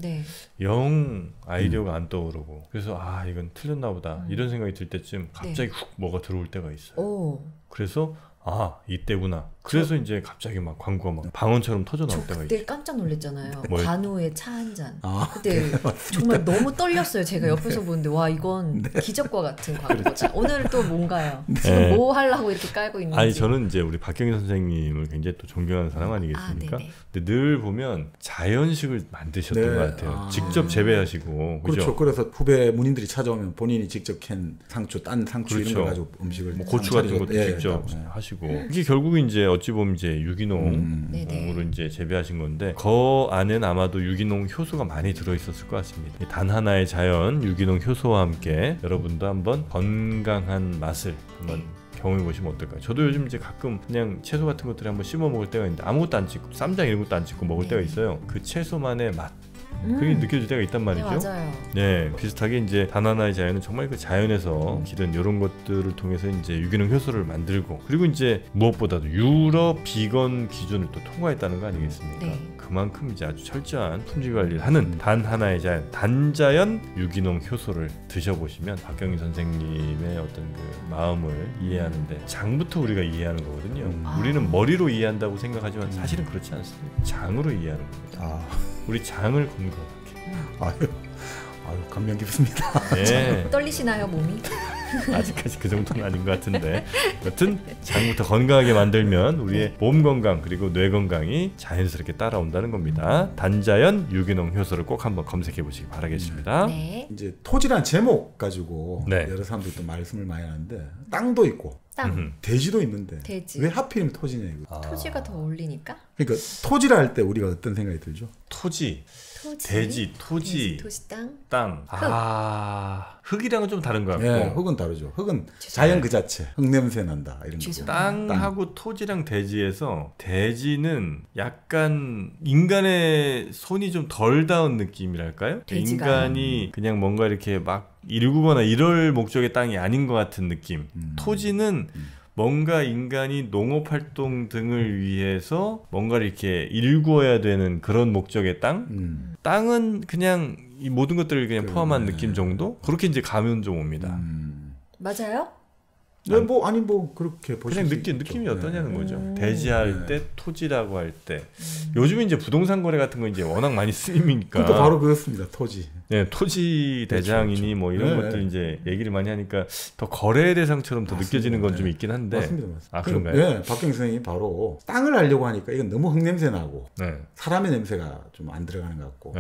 영 아이디어가 안 떠오르고 그래서 이건 틀렸나 보다 이런 생각이 들 때쯤 갑자기 훅 뭐가 들어올 때가 있어요. 그래서 이때구나. 그래서 이제 갑자기 막 광고가 막 방언처럼 터져 나올 때가 있어요. 그때 깜짝 놀랐잖아요. 관우의 차 한 잔. 그때 정말 너무 떨렸어요. 제가 옆에서 보는데 와 이건 기적과 같은 광고다. 오늘 또 뭔가요? 지금 뭐 하려고 이렇게 깔고 있는지. 저는 이제 우리 박경희 선생님을 굉장히 또 존경하는 사람 아니겠습니까? 근데 늘 보면 자연식을 만드셨던 것 같아요. 직접 재배하시고. 그렇죠. 그래서 후배 문인들이 찾아오면 본인이 직접 캔 상추, 딴 상추 이런 거 가지고 음식을 뭐 고추 같은 것도 직접 하시고. 이게 결국은 이제 어찌 보면 이제 유기농으로 이제 재배하신 건데 그 안엔 아마도 유기농 효소가 많이 들어 있었을 것 같습니다. 단 하나의 자연 유기농 효소와 함께 여러분도 한번 건강한 맛을 한번 경험해 보시면 어떨까요? 저도 요즘 이제 가끔 그냥 채소 같은 것들을 한번 씹어 먹을 때가 있는데 아무것도 안 찍고 쌈장 이런 것도 안 찍고 먹을 때가 있어요. 그 채소만의 맛 그게 느껴질 때가 있단 말이죠. 맞아요. 네, 비슷하게 이제 단 하나의 자연은 정말 그 자연에서 기른 이런 것들을 통해서 이제 유기농 효소를 만들고 그리고 이제 무엇보다도 유럽 비건 기준을 또 통과했다는 거 아니겠습니까? 그만큼 이제 아주 철저한 품질 관리를 하는 단 하나의 자연, 단자연 유기농 효소를 드셔보시면 박경희 선생님의 어떤 그 마음을 이해하는데 장부터 우리가 이해하는 거거든요. 우리는 머리로 이해한다고 생각하지만 사실은 그렇지 않습니다. 장으로 이해하는 겁니다. 우리 장을 건강하게. 감명 깊습니다. 네. 떨리시나요 몸이? 아직까지 그 정도는 아닌 것 같은데 여튼 장부터 건강하게 만들면 우리의 몸 건강 그리고 뇌 건강이 자연스럽게 따라온다는 겁니다. 단자연 유기농 효소를 꼭 한번 검색해 보시기 바라겠습니다. 이제 토지란 제목 가지고 여러 사람들이 또 말씀을 많이 하는데 땅도 있고 돼지도 있는데 왜 하필이면 토지냐 이거. 토지가 더 어울리니까? 그러니까 토지라 할 때 우리가 어떤 생각이 들죠? 토지 대지, 토지, 땅. 흙이랑은 좀 다른 것 같고. 네, 흙은 다르죠. 흙은 자연 그 자체. 흙 냄새 난다. 이런 거. 땅하고 토지랑 대지에서 대지는 약간 인간의 손이 좀 덜 닿은 느낌이랄까요? 인간이 그냥 뭔가 이렇게 막 일구거나 이럴 목적의 땅이 아닌 것 같은 느낌. 토지는 뭔가 인간이 농업활동 등을 위해서 뭔가를 이렇게 일구어야 되는 그런 목적의 땅? 땅은 그냥 이 모든 것들을 그냥 포함한 느낌 정도? 그렇게 이제 가면 좀 옵니다. 맞아요? 네, 뭐 그렇게 보실 그냥 수 느낌이 있죠. 어떠냐는 거죠. 대지할 때, 토지라고 할 때. 요즘 이제 부동산 거래 같은 거 이제 워낙 많이 쓰이니까. 그것도 바로 그렇습니다. 토지. 네, 토지 대장이니 그렇죠. 뭐 이런 것들 이제 얘기를 많이 하니까 더 거래 대상처럼 더 느껴지는 건 좀 있긴 한데. 맞습니다. 아, 그런가요? 네, 박경 선생님이 바로 땅을 알려고 하니까 이건 너무 흙 냄새 나고 사람의 냄새가 좀 안 들어가는 것 같고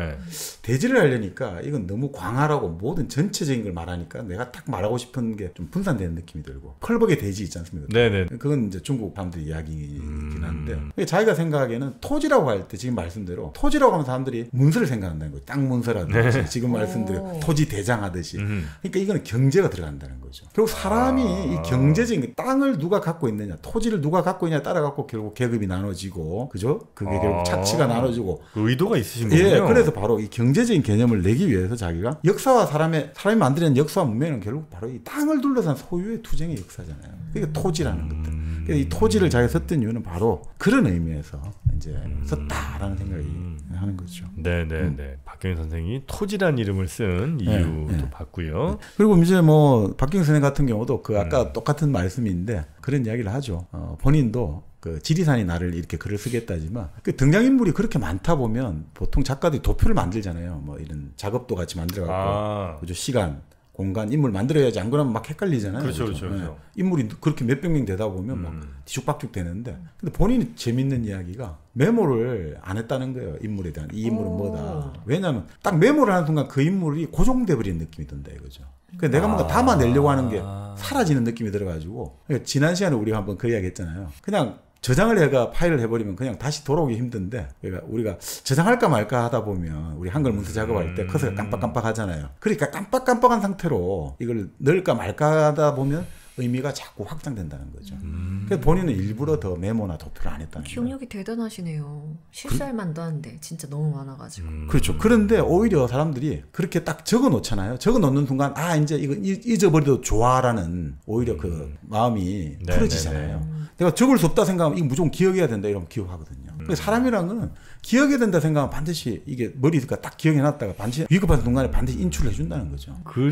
대지를 하려니까 이건 너무 광활하고 모든 전체적인 걸 말하니까 내가 딱 말하고 싶은 게 좀 분산되는 느낌이 들고 컬벅의 대지 있지 않습니까? 네네. 그건 이제 중국 사람들 이야기이긴 한데 자기가 생각하기에는 토지라고 할 때 지금 말씀대로 토지라고 하면 사람들이 문서를 생각한다는 거예요. 땅 문서라든지 지금 말씀대로 토지 대장 하듯이 그러니까 이거는 경제가 들어간다는 거죠. 결국 사람이 이 경제적인 땅을 누가 갖고 있느냐 토지를 누가 갖고 있냐에 따라 갖고 결국 계급이 나눠지고 그죠? 그게 결국 착취가 나눠지고 의도가 있으신 거군요. 예, 그래서 바로 이 경제적인 개념을 내기 위해서 자기가 역사와 사람이 만들어낸 역사와 문명은 결국 바로 이 땅을 둘러싼 소유의 투쟁의 역사잖아요. 그게 토지라는 것들. 그러니까 이 토지를 자기가 썼던 이유는 바로 그런 의미에서 이제 썼다라는 생각이 하는 거죠. 네네네. 박경희 선생이 토지란 이름을 쓴 이유도 봤고요. 그리고 이제 뭐 박경희 선생 같은 경우도 그 아까 똑같은 말씀인데 그런 이야기를 하죠. 본인도 그 지리산이 나를 이렇게 글을 쓰겠다지만 그 등장인물이 그렇게 많다 보면 보통 작가들이 도표를 만들잖아요. 뭐 이런 작업도 같이 만들어갖고 그죠? 시간 공간, 인물 만들어야지 안 그러면 막 헷갈리잖아요. 그렇죠. 인물이 그렇게 몇백 명 되다 보면 막 뒤죽박죽 되는데 근데 본인이 재밌는 이야기가 메모를 안 했다는 거예요. 인물에 대한. 이 인물은 뭐다. 왜냐하면 딱 메모를 하는 순간 그 인물이 고정돼 버리는 느낌이 든다 이거죠. 그러니까 내가 뭔가 담아내려고 하는 게 사라지는 느낌이 들어가지고 그러니까 지난 시간에 우리가 한번 그 이야기 했잖아요. 그냥 저장을 해가 파일을 해버리면 그냥 다시 돌아오기 힘든데 그러니까 우리가 저장할까 말까 하다 보면 우리 한글 문서 작업할 때 커서가 깜빡깜빡 하잖아요. 그러니까 깜빡깜빡한 상태로 이걸 넣을까 말까 하다 보면 의미가 자꾸 확장된다는 거죠. 그래서 본인은 일부러 더 메모나 도표를 안 했다는 거예요. 기억력이 대단하시네요. 실수할 만도 한데 진짜 너무 많아가지고. 그렇죠. 그런데 오히려 사람들이 그렇게 딱 적어 놓잖아요. 적어 놓는 순간 이제 이거 잊어버려도 좋아라는 오히려 그 마음이 풀어지잖아요. 내가 적을 수 없다 생각하면 이거 무조건 기억해야 된다 이러면 기억하거든요. 사람이란 거는 기억해야 된다 생각하면 반드시 이게 머리가 딱 기억해놨다가 반드시 위급한 순간에 반드시 인출을 해준다는 거죠.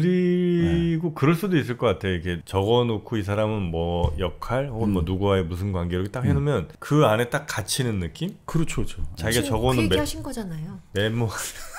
그리고 그럴 수도 있을 것 같아요. 이렇게 적어놓고 이 사람은 뭐 역할 혹은 뭐 누구와의 무슨 관계 이렇게 딱 해놓으면 그 안에 딱 갇히는 느낌? 그렇죠. 그 자기가 적어놓은 얘기 하신 거잖아요. 메모.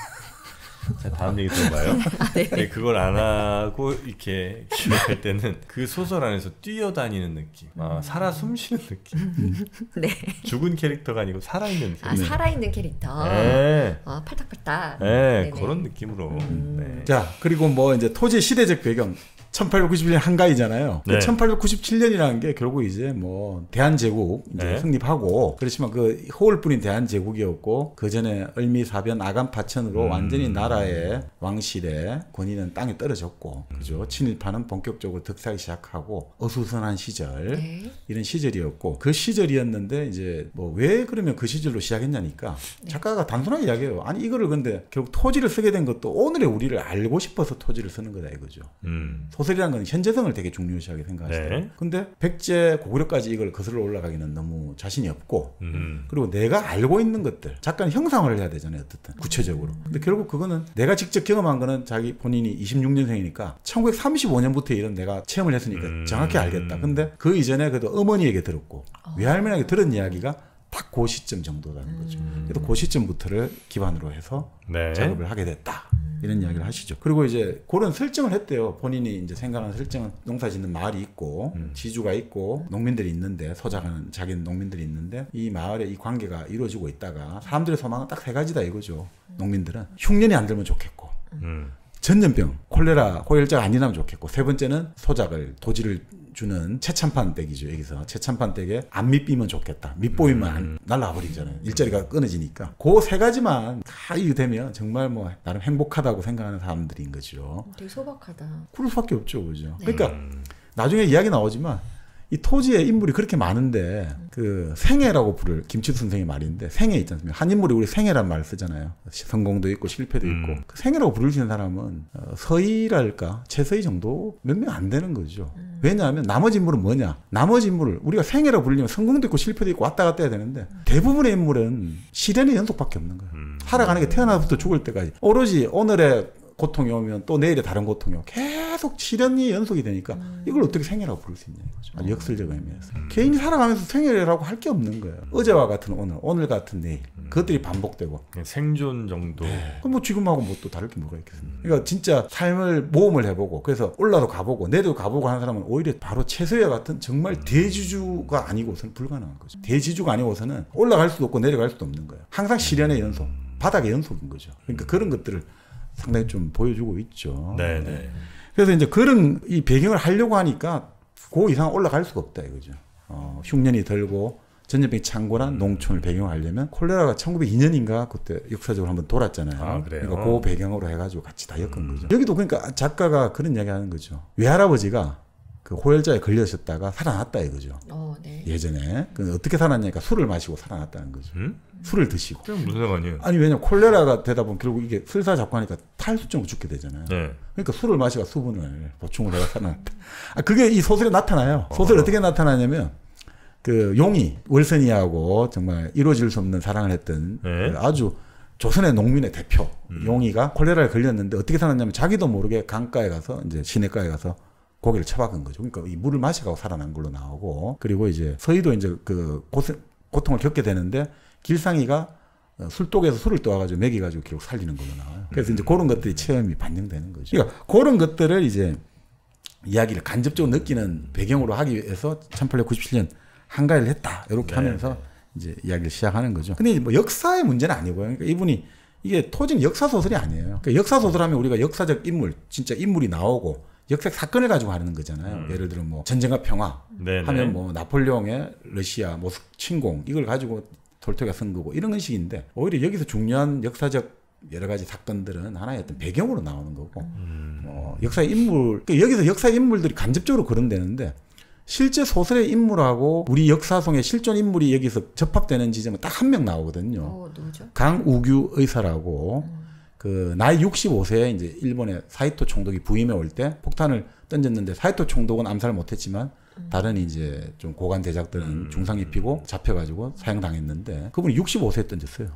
자, 다음 얘기 들어봐요. 네, 그걸 안 하고 이렇게 기억할 때는 그 소설 안에서 뛰어다니는 느낌, 살아 숨쉬는 느낌. 네. 죽은 캐릭터가 아니고 살아있는 캐릭터. 살아있는 캐릭터. 네. 팔딱팔딱. 네, 그런 느낌으로. 네. 자, 그리고 뭐 이제 토지의 시대적 배경. 1897년 한가위잖아요. 네. 1897년이라는 게 결국 이제 뭐 대한제국 이제 성립하고 그렇지만 그 호울뿐인 대한제국이었고 그 전에 을미사변 아간파천으로 완전히 나라의 왕실의 권위는 땅에 떨어졌고 그죠. 친일파는 본격적으로 득세하기 시작하고 어수선한 시절 이런 시절이었고 그 시절이었는데 이제 뭐 왜 그러면 그 시절로 시작했냐니까 작가가 단순하게 이야기해요. 아니 이거를 근데 결국 토지를 쓰게 된 것도 오늘의 우리를 알고 싶어서 토지를 쓰는 거다 이거죠. 소설이라는 건 현재성을 되게 중요시하게 생각하시더라고요. 근데 백제 고구려까지 이걸 거슬러 올라가기는 너무 자신이 없고 그리고 내가 알고 있는 것들 작가는 형상을 해야 되잖아요. 어떻든 구체적으로. 근데 결국 그거는 내가 직접 경험한 거는 자기 본인이 26년생이니까 1935년부터 이런 내가 체험을 했으니까 정확히 알겠다. 근데 그 이전에 그래도 어머니에게 들었고 외할머니에게 들은 이야기가 딱 그 시점 정도라는 거죠. 그래도 그 시점부터를 기반으로 해서 작업을 하게 됐다. 이런 이야기를 하시죠. 그리고 이제 그런 설정을 했대요. 본인이 이제 생각하는 설정은 농사 짓는 마을이 있고 지주가 있고 농민들이 있는데 소작하는 자기 농민들이 있는데 이 마을에 이 관계가 이루어지고 있다가 사람들의 소망은 딱 세 가지다 이거죠. 농민들은 흉년이 안 들면 좋겠고 전염병, 콜레라, 호열자가 안 일어나면 좋겠고 세 번째는 소작을 도지를 주는 최찬판 댁이죠. 여기서 최찬판 댁에 안 밑비면 좋겠다. 밑보이면 날라버리잖아요. 일자리가 끊어지니까. 그 세 가지만 다 이유되면 정말 뭐 나름 행복하다고 생각하는 사람들인 거죠. 되게 소박하다. 그럴 수밖에 없죠, 그죠? 네. 그러니까 나중에 이야기 나오지만 이 토지에 인물이 그렇게 많은데 그 생애라고 부를 김치수 선생의 말인데 생애 있지 않습니까? 한 인물이 우리 생애란 말을 쓰잖아요. 성공도 있고 실패도 있고 그 생애라고 부를 수 있는 사람은 서희랄까 최서희 정도 몇 명 안 되는 거죠. 왜냐하면 나머지 인물은 뭐냐? 나머지 인물을 우리가 생애라고 부르려면 성공도 있고 실패도 있고 왔다 갔다 해야 되는데 대부분의 인물은 시련의 연속밖에 없는 거예요. 살아가는 게 태어나서부터 죽을 때까지 오로지 오늘의 고통이 오면 또 내일에 다른 고통이 오고 계속 시련이 연속이 되니까 이걸 어떻게 생애라고 부를 수 있냐 이거죠. 아주 역설적 의미에서. 개인이 살아가면서 생애라고 할 게 없는 거예요. 어제와 같은 오늘, 오늘 같은 내일. 그것들이 반복되고. 생존 정도. 그럼 뭐 지금하고 뭐 또 다를 게 뭐가 있겠습니까? 그러니까 진짜 삶을 모험을 해보고 그래서 올라도 가보고 내려도 가보고 하는 사람은 오히려 바로 최서희 같은 정말 대지주가 아니고서는 불가능한 거죠. 대지주가 아니고서는 올라갈 수도 없고 내려갈 수도 없는 거예요. 항상 시련의 연속, 바닥의 연속인 거죠. 그러니까 그런 것들을 상당히 좀 보여주고 있죠. 네네. 그래서 이제 그런 이 배경을 하려고 하니까 그 이상 올라갈 수가 없다 이거죠. 흉년이 들고 전염병이 창궐한 농촌을 배경으로 하려면 콜레라가 1902년인가 그때 역사적으로 한번 돌았잖아요. 아, 그래요? 그러니까 그 배경으로 해가지고 같이 다 엮은 거죠. 여기도 그러니까 작가가 그런 이야기 하는 거죠. 외할아버지가 그 호열자에 걸려셨다가 살아났다 이거죠. 네. 예전에. 그 어떻게 살아났냐니까 술을 마시고 살아났다는 거죠. 술을 드시고. 그럼 무슨 상관이에요? 아니 왜냐면 콜레라가 되다 보면 결국 이게 설사 잡고 하니까 탈수증으로 죽게 되잖아요. 네. 그러니까 술을 마시고 수분을 보충을 해서 살아났다. 그게 이 소설에 나타나요. 소설이 어떻게 나타나냐면 그 용이 월선이하고 정말 이루어질 수 없는 사랑을 했던 네. 그 아주 조선의 농민의 대표 용이가 콜레라에 걸렸는데 어떻게 살았냐면 자기도 모르게 강가에 가서 이제 시냇가에 가서 고개를 쳐박은 거죠. 그러니까 이 물을 마셔가고 살아난 걸로 나오고 그리고 이제 서희도 이제 그 고통을 겪게 되는데 길상이가 술독에서 술을 떠와가지고 먹여가지고 결국 살리는 걸로 나와요. 그래서 이제 그런 것들이 체험이 반영되는 거죠. 그러니까 그런 것들을 이제 이야기를 간접적으로 느끼는 배경으로 하기 위해서 1897년 한가위를 했다. 이렇게 하면서 이제 이야기를 시작하는 거죠. 근데 뭐 역사의 문제는 아니고요. 그러니까 이분이 이게 토지는 역사 소설이 아니에요. 그러니까 역사 소설하면 우리가 역사적 인물, 진짜 인물이 나오고 역사적 사건을 가지고 하는 거잖아요. 예를 들어 뭐 전쟁과 평화 하면 뭐 나폴레옹의 러시아 모스크 침공 이걸 가지고 톨토이가 쓴 거고 이런 식인데 오히려 여기서 중요한 역사적 여러 가지 사건들은 하나의 어떤 배경으로 나오는 거고 역사의 인물 그러니까 여기서 역사의 인물들이 간접적으로 거론되는데 실제 소설의 인물하고 우리 역사 속의 실존 인물이 여기서 접합되는 지점은 딱 한 명 나오거든요. 누구죠? 강우규 의사라고 그 나이 65세에 이제 일본의 사이토 총독이 부임해 올 때 폭탄을 던졌는데 사이토 총독은 암살을 못했지만 다른 이제 좀 고관 대작들은 중상 입히고 잡혀가지고 사형당했는데 그분이 65세에 던졌어요.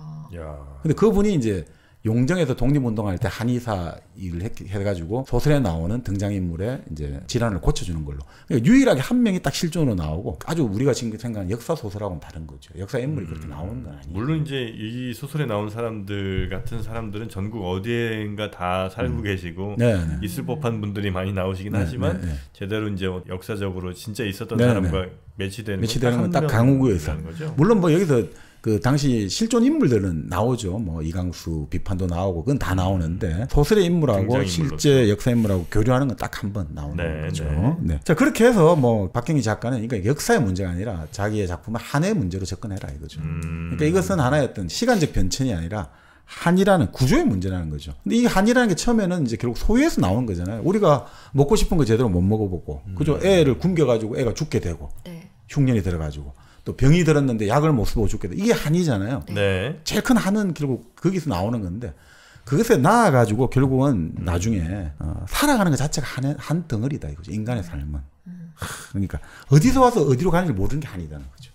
근데 그분이 이제 용정에서 독립운동할 때 한의사 일을 해가지고 소설에 나오는 등장인물의 이제 질환을 고쳐주는 걸로. 그러니까 유일하게 한 명이 딱 실존으로 나오고 아주 우리가 지금 생각하는 역사 소설하고는 다른 거죠. 역사 인물이 그렇게 나오는 건 아니에요. 물론 이제 이 소설에 나온 사람들 같은 사람들은 전국 어디엔가 다 살고 계시고 있을 법한 분들이 많이 나오시긴 하지만 제대로 이제 역사적으로 진짜 있었던 사람과 매치되는 건 딱 강우구 의사. 물론 뭐 여기서 그 당시 실존 인물들은 나오죠. 뭐 이강수 비판도 나오고 그건 다 나오는데 소설의 인물하고 실제 역사 인물하고 교류하는 건 딱 한 번 나오는 거죠. 자 그렇게 해서 뭐 박경희 작가는 그러니까 역사의 문제가 아니라 자기의 작품을 한의 문제로 접근해라 이거죠. 그러니까 이것은 하나의 어떤 시간적 변천이 아니라 한이라는 구조의 문제라는 거죠. 근데 이 한이라는 게 처음에는 이제 결국 소유에서 나온 거잖아요. 우리가 먹고 싶은 거 제대로 못 먹어보고 그죠? 애를 굶겨가지고 애가 죽게 되고 흉년이 들어가지고. 또 병이 들었는데 약을 못 쓰고 죽게 돼. 이게 한이잖아요. 제일 큰 한은 결국 거기서 나오는 건데 그것에 나아가지고 결국은 나중에 살아가는 것 자체가 한 덩어리다 이거죠. 인간의 삶은. 그러니까 어디서 와서 어디로 가는지 모르는 게 한이라는 거죠.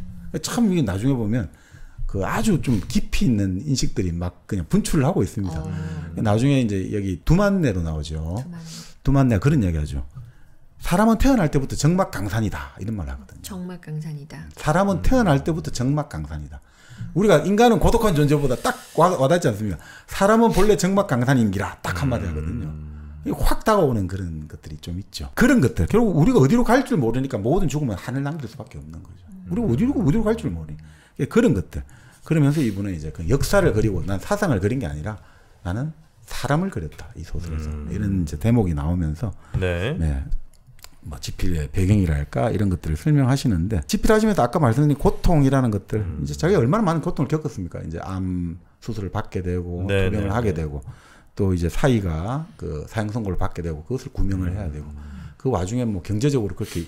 참 이게 나중에 보면 그 아주 좀 깊이 있는 인식들이 막 그냥 분출을 하고 있습니다. 나중에 이제 여기 두만내로 나오죠. 두만내가 그런 이야기하죠. 사람은 태어날 때부터 정막강산이다 이런 말을 하거든요. 정막강산이다. 사람은 태어날 때부터 정막강산이다. 우리가 인간은 고독한 존재보다 딱 와닿지 않습니까? 사람은 본래 정막강산인기라 딱 한마디 하거든요. 확 다가오는 그런 것들이 좀 있죠. 그런 것들 결국 우리가 어디로 갈 줄 모르니까 모든 죽으면 하늘 남길 수밖에 없는 거죠. 우리가 어디로 갈 줄 모르니 그런 것들. 그러면서 이분은 이제 그 역사를 그리고 난 사상을 그린 게 아니라 나는 사람을 그렸다 이 소설에서 이런 이제 대목이 나오면서 뭐 지필의 배경이랄까 이런 것들을 설명하시는데 지필하시면서 아까 말씀드린 고통이라는 것들 이제 자기가 얼마나 많은 고통을 겪었습니까? 이제 암 수술을 받게 되고 투병을 하게 되고 또 이제 사이가 그 사형 선고를 받게 되고 그것을 구명을 해야 되고 그 와중에 뭐 경제적으로 그렇게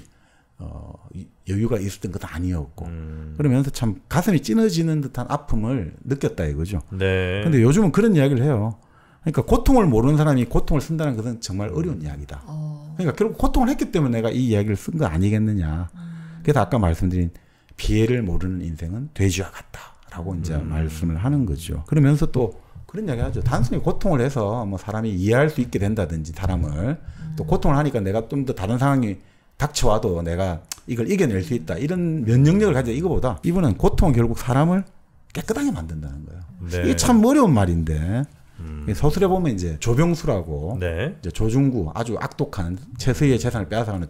여유가 있었던 것도 아니었고 그러면서 참 가슴이 찢어지는 듯한 아픔을 느꼈다 이거죠. 네. 근데 요즘은 그런 이야기를 해요. 그러니까 고통을 모르는 사람이 고통을 쓴다는 것은 정말 어려운 이야기다. 그러니까 결국 고통을 했기 때문에 내가 이 이야기를 쓴 거 아니겠느냐. 그래서 아까 말씀드린 피해를 모르는 인생은 돼지와 같다라고 이제 말씀을 하는 거죠. 그러면서 또 그런 이야기 하죠. 단순히 고통을 해서 뭐 사람이 이해할 수 있게 된다든지 사람을 또 고통을 하니까 내가 좀 더 다른 상황이 닥쳐와도 내가 이걸 이겨낼 수 있다. 이런 면역력을 가져 이거보다 이분은 고통은 결국 사람을 깨끗하게 만든다는 거예요. 네. 이게 참 어려운 말인데 소설에 보면 이제 조병수라고 이제 조중구 아주 악독한 최서희의 재산을 빼앗아가는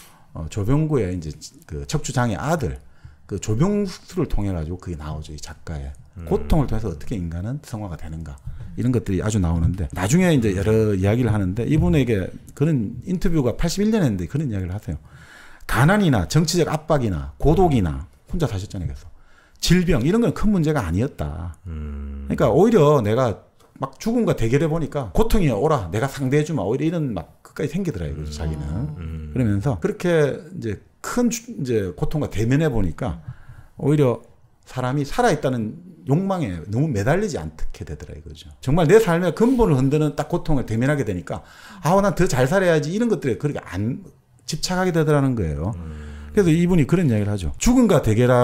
조병구의 이제 그 척추장의 아들 그 조병수를 통해 가지고 그게 나오죠. 이 작가의 고통을 통해서 어떻게 인간은 성화가 되는가 이런 것들이 아주 나오는데 나중에 이제 여러 이야기를 하는데 이분에게 그런 인터뷰가 81년에 했는데 그런 이야기를 하세요. 가난이나 정치적 압박이나 고독이나 혼자 사셨잖아요. 그래서 질병 이런 건 큰 문제가 아니었다. 그러니까 오히려 내가 막 죽음과 대결해 보니까 고통이 오라 내가 상대해 주마 오히려 이런 막 끝까지 생기더라고요. 자기는 그러면서 그렇게 이제 큰 이제 고통과 대면해 보니까 오히려 사람이 살아있다는 욕망에 너무 매달리지 않게 되더라 이거죠. 정말 내 삶의 근본을 흔드는 딱 고통을 대면하게 되니까 난 더 잘 살아야지 이런 것들에 그렇게 안 집착하게 되더라는 거예요. 그래서 이분이 그런 이야기를 하죠. 죽음과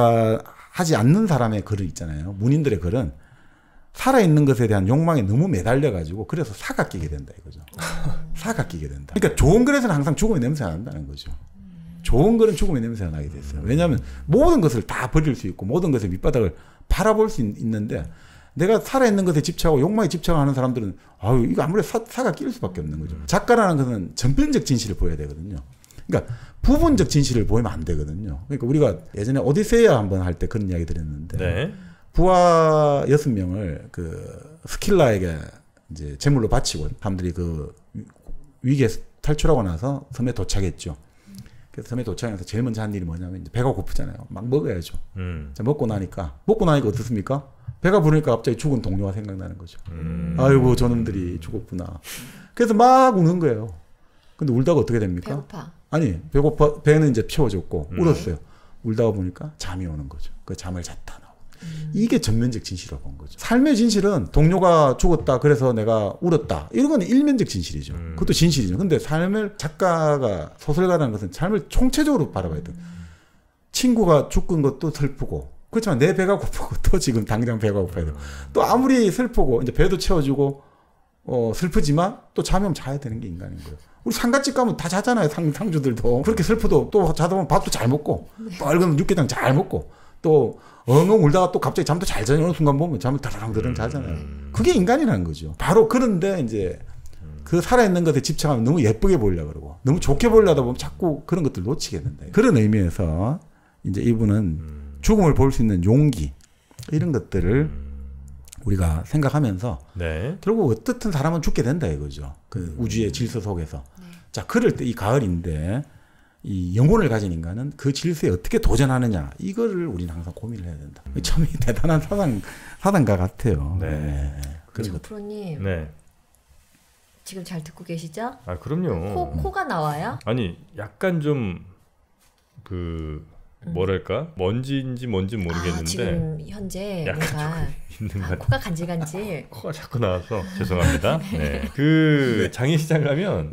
대결하지 않는 사람의 글을 있잖아요. 문인들의 글은 살아있는 것에 대한 욕망에 너무 매달려가지고 그래서 사가 끼게 된다 이거죠. 사가 끼게 된다. 그러니까 좋은 글에서는 항상 죽음의 냄새가 난다는 거죠. 좋은 글은 죽음의 냄새가 나게 됐어요. 왜냐하면 모든 것을 다 버릴 수 있고 모든 것의 밑바닥을 바라볼 수 있는데 내가 살아있는 것에 집착하고 욕망에 집착하는 사람들은 이거 아무래도 사가 끼일 수밖에 없는 거죠. 작가라는 것은 전편적 진실을 보여야 되거든요. 그러니까 부분적 진실을 보이면 안 되거든요. 그러니까 우리가 예전에 오디세이아 한번 할 때 그런 이야기 드렸는데 부하 6명을 그 스킬라에게 이제 제물로 바치고 사람들이 그 위기에 탈출하고 나서 섬에 도착했죠. 그래서 섬에 도착해서 제일 먼저 한 일이 뭐냐면 이제 배가 고프잖아요. 막 먹어야죠. 자, 먹고 나니까 어떻습니까? 배가 부르니까 갑자기 죽은 동료가 생각나는 거죠. 아이고 저놈들이 죽었구나. 그래서 막 우는 거예요. 근데 울다가 어떻게 됩니까? 배고파. 아니 배고파 배는 이제 채워졌고 울었어요. 울다가 보니까 잠이 오는 거죠. 그 잠을 잤다. 이게 전면적 진실이라고 본 거죠. 삶의 진실은 동료가 죽었다 그래서 내가 울었다 이런 건 일면적 진실이죠. 그것도 진실이죠. 근데 삶을 작가가 소설가라는 것은 삶을 총체적으로 바라봐야 돼. 친구가 죽은 것도 슬프고 그렇지만 내 배가 고프고 또 지금 당장 배가 고파야 돼. 또 아무리 슬프고 이제 배도 채워주고 슬프지만 또 잠이 오면 자야 되는 게 인간인 거예요. 우리 상갓집 가면 다 자잖아요. 상주들도 그렇게 슬퍼도 또 자다 보면 밥도 잘 먹고 빨간 육개장 잘 먹고 또 엉엉 울다가 또 갑자기 잠도 잘 자는 어느 순간 보면 잠을 다라랑다랑 자잖아요. 그게 인간이라는 거죠. 바로 그런데 이제 그 살아있는 것에 집착하면 너무 예쁘게 보이려고 그러고 너무 좋게 보이려다 보면 자꾸 그런 것들 놓치게 된다. 그런 의미에서 이제 이분은 죽음을 볼 수 있는 용기 이런 것들을 우리가 생각하면서 결국 어떻든 사람은 죽게 된다 이거죠. 그 우주의 질서 속에서. 자, 그럴 때 이 가을인데 이 영혼을 가진 인간은 그 질서에 어떻게 도전하느냐 이거를 우리는 항상 고민을 해야 된다. 참 대단한 사단가 같아요. 정 프로님 지금 잘 듣고 계시죠? 아 그럼요. 코가 나와요? 아니 약간 좀 그 뭐랄까 먼지인지 뭔지 모르겠는데 지금 현재 약간 뭔가 코가 간질간질. 코가 자꾸 나와서 죄송합니다. 그 장례식장 가면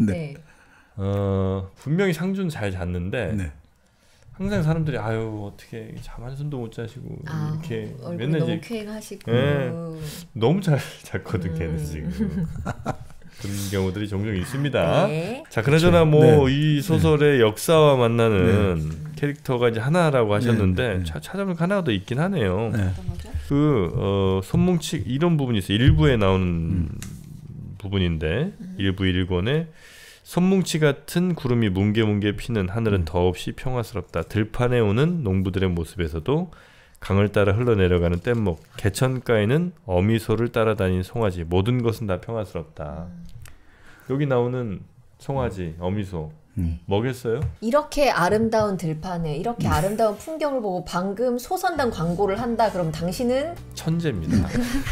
분명히 상주는 잘 잤는데 항상 사람들이 어떻게 잠 한숨도 못 자시고 이렇게 맨날 너무 쾌행하시고 너무 잘 잤거든 걔는 지금. 그런 경우들이 종종 있습니다. 자, 그나저나 뭐 이 소설의 역사와 만나는 캐릭터가 이제 하나라고 하셨는데 찾아보면 하나가 더 있긴 하네요. 그 손뭉치 이런 부분이 있어요. 일부에 나오는 부분인데 일부 1권에 손뭉치 같은 구름이 뭉게뭉게 피는 하늘은 더없이 평화스럽다. 들판에 오는 농부들의 모습에서도 강을 따라 흘러내려가는 뗏목, 개천가에는 어미소를 따라다니는 송아지, 모든 것은 다 평화스럽다. 여기 나오는 송아지, 어미소 뭐겠어요? 이렇게 아름다운 들판에 이렇게 아름다운 풍경을 보고 방금 소선당 광고를 한다 그럼 당신은 천재입니다.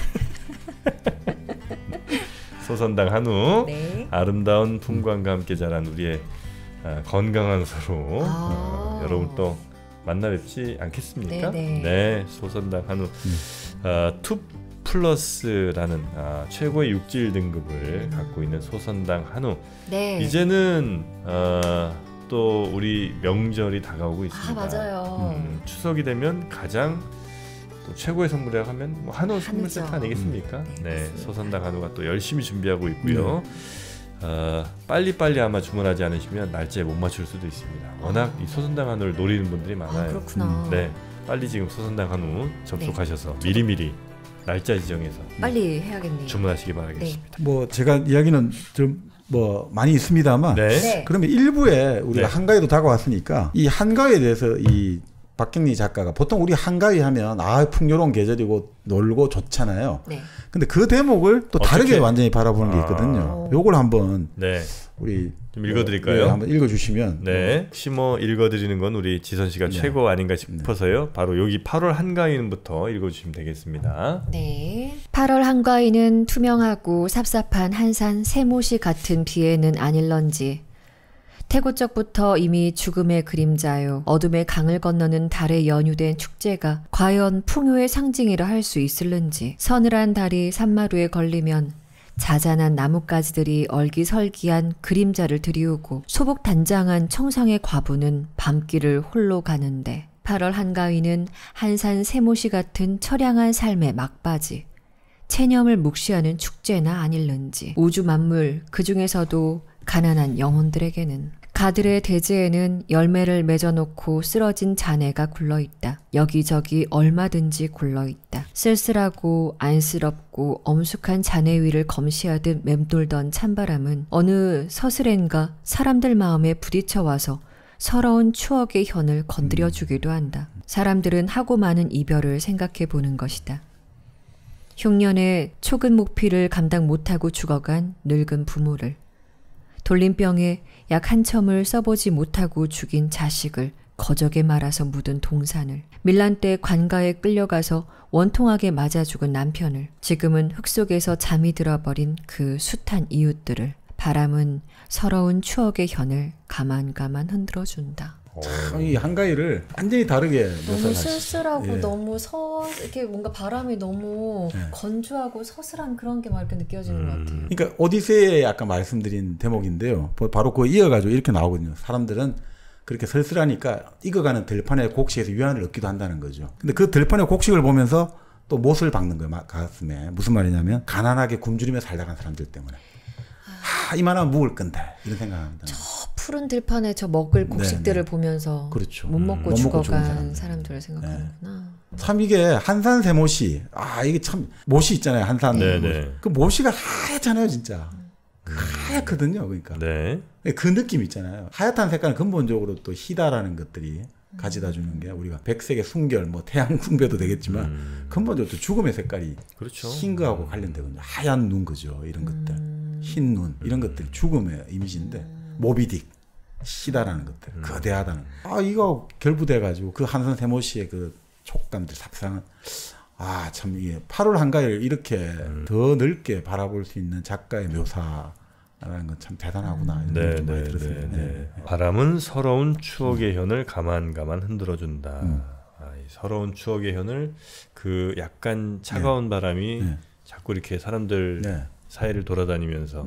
소선당 한우 네. 아름다운 풍광과 함께 자란 우리의 건강한 서로 여러분 또 만나 뵙지 않겠습니까? 네네. 네, 소선당 한우 2 플러스라는 최고의 육질 등급을 갖고 있는 소선당 한우. 네. 이제는 또 우리 명절이 다가오고 있습니다. 맞아요. 추석이 되면 가장 또 최고의 선물이라고 하면 뭐 한우 선물 세트 아니겠습니까? 네, 소선당 한우가 또 열심히 준비하고 있고요. 빨리빨리 아마 주문하지 않으시면 날짜에 못 맞출 수도 있습니다. 워낙 이 소선당 한우를 노리는 분들이 많아요. 그렇구나. 네, 빨리 지금 소선당 한우 접속하셔서 미리미리 날짜 지정해서 빨리 해야겠네요. 주문하시기 바라겠습니다. 뭐 제가 이야기는 좀 뭐 많이 있습니다만 네. 그러면 일부에 우리가 한가위도 다가왔으니까 이 한가위에 대해서 이 박경리 작가가 보통 우리 한가위 하면 풍요로운 계절이고 놀고 좋잖아요. 네. 근데 그 대목을 또 다르게 완전히 바라보는 게 있거든요. 요걸 한번 우리 좀 읽어드릴까요? 한번 읽어주시면. 네. 혹시 뭐 읽어드리는 건 우리 지선 씨가 최고 아닌가 싶어서요. 바로 여기 8월 한가위는부터 읽어주시면 되겠습니다. 네. 8월 한가위는 투명하고 삽삽한 한산 세모시 같은 비에는 아닐런지. 태고적부터 이미 죽음의 그림자요. 어둠의 강을 건너는 달에 연유된 축제가 과연 풍요의 상징이라 할 수 있을는지. 서늘한 달이 산마루에 걸리면 자잔한 나뭇가지들이 얼기설기한 그림자를 들이우고 소복단장한 청상의 과부는 밤길을 홀로 가는데 8월 한가위는 한산 세모시 같은 처량한 삶의 막바지. 체념을 묵시하는 축제나 아닐는지. 우주 만물 그 중에서도 가난한 영혼들에게는 가들의 대지에는 열매를 맺어놓고 쓰러진 잔해가 굴러있다. 여기저기 얼마든지 굴러있다. 쓸쓸하고 안쓰럽고 엄숙한 잔해 위를 검시하듯 맴돌던 찬바람은 어느 서슬엔가 사람들 마음에 부딪혀와서 서러운 추억의 현을 건드려주기도 한다. 사람들은 하고 많은 이별을 생각해보는 것이다. 흉년에 초근 목피를 감당 못하고 죽어간 늙은 부모를, 돌림병에 약 한 첨을 써보지 못하고 죽인 자식을 거적에 말아서 묻은 동산을, 밀란 때 관가에 끌려가서 원통하게 맞아 죽은 남편을, 지금은 흙 속에서 잠이 들어버린 그 숱한 이웃들을, 바람은 서러운 추억의 현을 가만가만 흔들어준다. 참 이 한가위를 완전히 다르게 너무 쓸쓸하고 너무 이렇게 뭔가 바람이 너무 건조하고 서슬한 그런 게 막 이렇게 느껴지는 것 같아요. 그러니까 오디세이에 아까 말씀드린 대목인데요. 바로 그거 이어가지고 이렇게 나오거든요. 사람들은 그렇게 쓸쓸하니까 익어가는 들판의 곡식에서 위안을 얻기도 한다는 거죠. 근데 그 들판의 곡식을 보면서 또 못을 박는 거예요. 가슴에. 무슨 말이냐면 가난하게 굶주리며 살다 간 사람들 때문에. 이만하면 묵을 건데 이런 생각합니다. 저 푸른 들판에 저 먹을 곡식들을 보면서 그렇죠. 못 먹고 죽어간 사람들을 생각하는구나. 참 이게 한산 세모시, 이게 참 못이 있잖아요. 한산 그 모시가 하얗잖아요, 진짜. 하얗거든요, 그러니까. 그 느낌 있잖아요. 하얗다는 색깔은 근본적으로 또 희다라는 것들이 가져다 주는 게, 우리가 백색의 순결, 뭐 태양 숭배도 되겠지만 근본적으로 또 죽음의 색깔이 흰 거하고 관련되거든요. 하얀 눈 그죠, 이런 것들. 흰 눈 이런 것들 죽음의 이미지인데, 모비딕 시다라는 것들, 거대하다는. 이거 결부돼가지고 그 한산 세모시의 그 촉감들, 삽상은 참 이게 8월 한가위를 이렇게 더 넓게 바라볼 수 있는 작가의 묘사라는 건 참 대단하구나. 이런 생각이 많이 들었어요. 바람은 서러운 추억의 현을 가만가만 흔들어준다. 이 서러운 추억의 현을 그 약간 차가운 바람이 자꾸 이렇게 사람들 사이를 돌아다니면서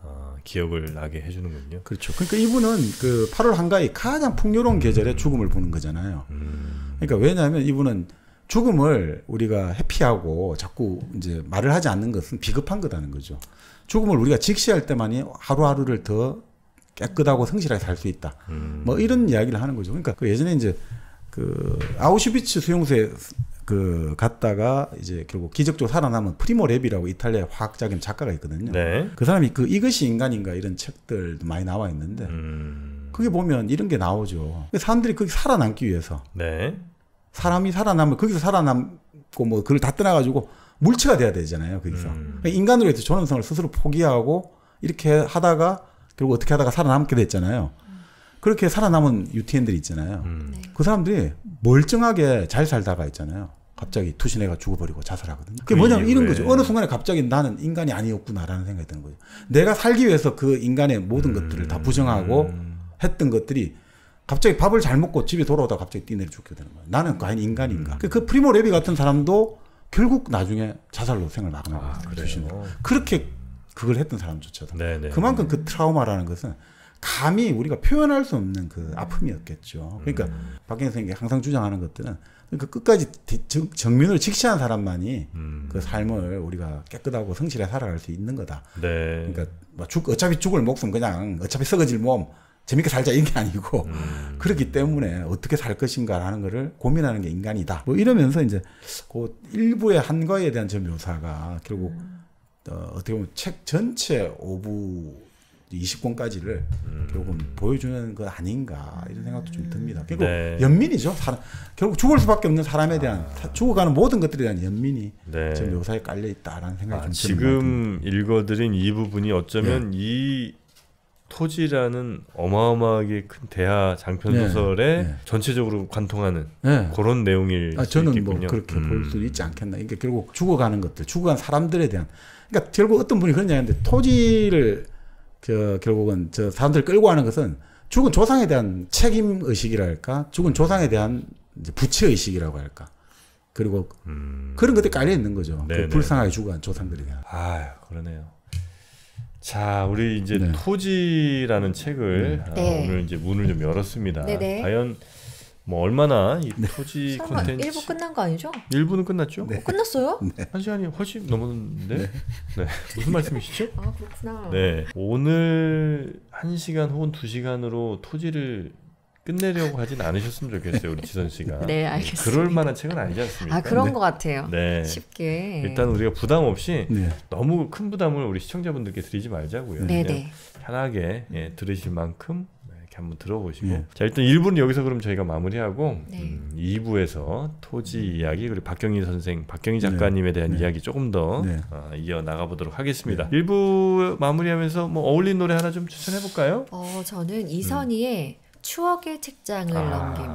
기억을 나게 해주는군요. 그렇죠. 그러니까 이분은 그 8월 한가위 가장 풍요로운 계절에 죽음을 보는 거잖아요. 그러니까 왜냐하면 이분은 죽음을 우리가 회피하고 자꾸 이제 말을 하지 않는 것은 비겁한 거다는 거죠. 죽음을 우리가 직시할 때만이 하루하루를 더 깨끗하고 성실하게 살 수 있다. 뭐 이런 이야기를 하는 거죠. 그러니까 그 예전에 이제 그 아우슈비츠 수용소에 그 갔다가 이제 결국 기적적으로 살아남은 프리모 레비라고 이탈리아의 화학자금 작가가 있거든요. 그 사람이 그 이것이 인간인가 이런 책들도 많이 나와 있는데 그게 보면 이런 게 나오죠. 사람들이 거기 살아남기 위해서 사람이 살아남으면 거기서 살아남고 뭐 그걸 다 떠나가지고 물체가 돼야 되잖아요. 거기서 인간으로서 존엄성을 스스로 포기하고 이렇게 하다가 결국 어떻게 하다가 살아남게 됐잖아요. 그렇게 살아남은 UTN들이 있잖아요. 네. 그 사람들이 멀쩡하게 잘 살다가 있잖아요. 갑자기 투신해가 죽어버리고 자살하거든요. 그게 그 뭐냐면 이런 이후에. 거죠. 어느 순간에 갑자기 나는 인간이 아니었구나라는 생각이 드는 거죠. 내가 살기 위해서 그 인간의 모든 것들을 다 부정하고 했던 것들이 갑자기 밥을 잘 먹고 집에 돌아오다가 갑자기 뛰내려 죽게 되는 거예요. 나는 과연 인간인가? 그 프리모 레비 같은 사람도 결국 나중에 자살로 생을 마감하거든요. 그렇게 그걸 했던 사람조차도. 네네. 그만큼 그 트라우마라는 것은 감히 우리가 표현할 수 없는 그 아픔이었겠죠. 그러니까 박경희 선생님이 항상 주장하는 것들은 그러니까 끝까지 정면을 직시한 사람만이 그 삶을 우리가 깨끗하고 성실하게 살아갈 수 있는 거다. 네. 그러니까 뭐 어차피 죽을 목숨 그냥 어차피 썩어질 몸 재밌게 살자 이런 게 아니고 그렇기 때문에 어떻게 살 것인가라는 거를 고민하는 게 인간이다. 뭐 이러면서 이제 그 일부의 한과에 대한 저 묘사가 결국 어떻게 보면 책 전체 5부 20권까지를 결국은 보여주는 것 아닌가 이런 생각도 좀 듭니다. 결국 네. 연민이죠. 결국 죽을 수밖에 없는 사람에 대한 죽어가는 모든 것들에 대한 연민이 네. 저 묘사에 깔려 있다라는 생각이 좀 지금 읽어드린 이 부분이 어쩌면 이 토지라는 어마어마하게 큰 대하 장편 소설에 전체적으로 관통하는 그런 내용일 수 저는 있겠군요. 뭐 그렇게 볼 수 있지 않겠나. 그러니까 결국 죽어가는 것들, 죽어간 사람들에 대한. 그러니까 결국 어떤 분이 그런 이야기하는데 토지를 결국은 저 사람들 끌고 하는 것은 죽은 조상에 대한 책임 의식이랄까, 죽은 조상에 대한 이제 부채 의식이라고 할까. 그리고 그런 것들이 깔려 있는 거죠. 그 불쌍하게 죽어간 조상들에 대한. 아, 그러네요. 자, 우리 이제 토지라는 책을 오늘 이제 문을 좀 열었습니다. 네네. 과연 뭐 얼마나 이 토지 콘텐츠 1부 끝난 거 아니죠? 1부는 끝났죠? 끝났어요? 한 시간이 훨씬 넘었는데. 네. 무슨 말씀이시죠? 아, 그렇구나. 네. 오늘 1시간 혹은 2시간으로 토지를 끝내려고 하진 않으셨으면 좋겠어요, 우리 지선 씨가. 네, 알겠습니다. 그럴 만한 책은 아니지 않습니까? 아, 그런 것 같아요. 네. 쉽게. 일단 우리가 부담 없이 너무 큰 부담을 우리 시청자분들께 드리지 말자고요. 네네. 편하게 들으실 만큼 이렇게 한번 들어보시고. 자, 일단 1부는 여기서 그럼 저희가 마무리하고 2부에서 토지 이야기 그리고 박경희 선생, 박경희 작가님에 대한 이야기 조금 더 이어 나가보도록 하겠습니다. 1부 마무리하면서 뭐 어울린 노래 하나 좀 추천해 볼까요? 저는 이선희의 추억의 책장을 넘기며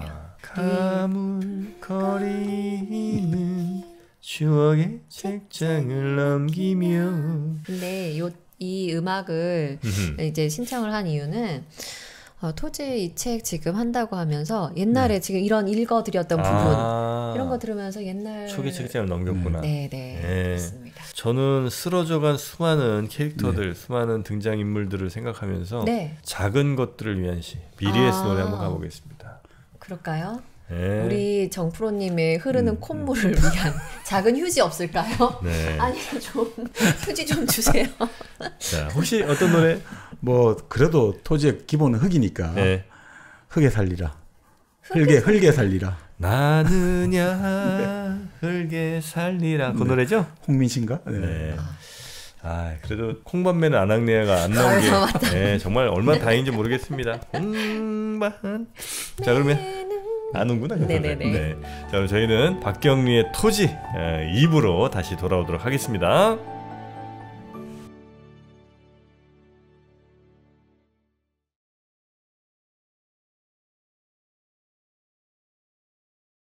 가물거리는 추억의 책장을 넘기며. 근데 이 음악을 이제 신청을 한 이유는 토지 이 책 지금 한다고 하면서 옛날에 지금 이런 읽어드렸던 부분 이런 거 들으면서 옛날 추억의 책장을 넘겼구나. 네네 그렇습니다. 저는 쓰러져간 수많은 캐릭터들, 수많은 등장인물들을 생각하면서 작은 것들을 위한 시 BTS 노래 한번 가보겠습니다. 그럴까요? 우리 정프로님의 흐르는 콧물을 위한 작은 휴지 없을까요? 아니면 좀 휴지 좀 주세요. 자, 혹시 어떤 노래? 뭐 그래도 토지의 기본은 흙이니까 흙에 살리라. 흙에 살리라. 나느냐 흙에 살리라. 그 노래죠? 홍민신가? 아, 그래도 콩반매는 안학내야가 안 나온 게 정말 얼마나 다행인지 모르겠습니다. 콩반. 자, 그러면 아는구나. 네네네. 자, 그럼 저희는 박경리의 토지 2부로 다시 돌아오도록 하겠습니다.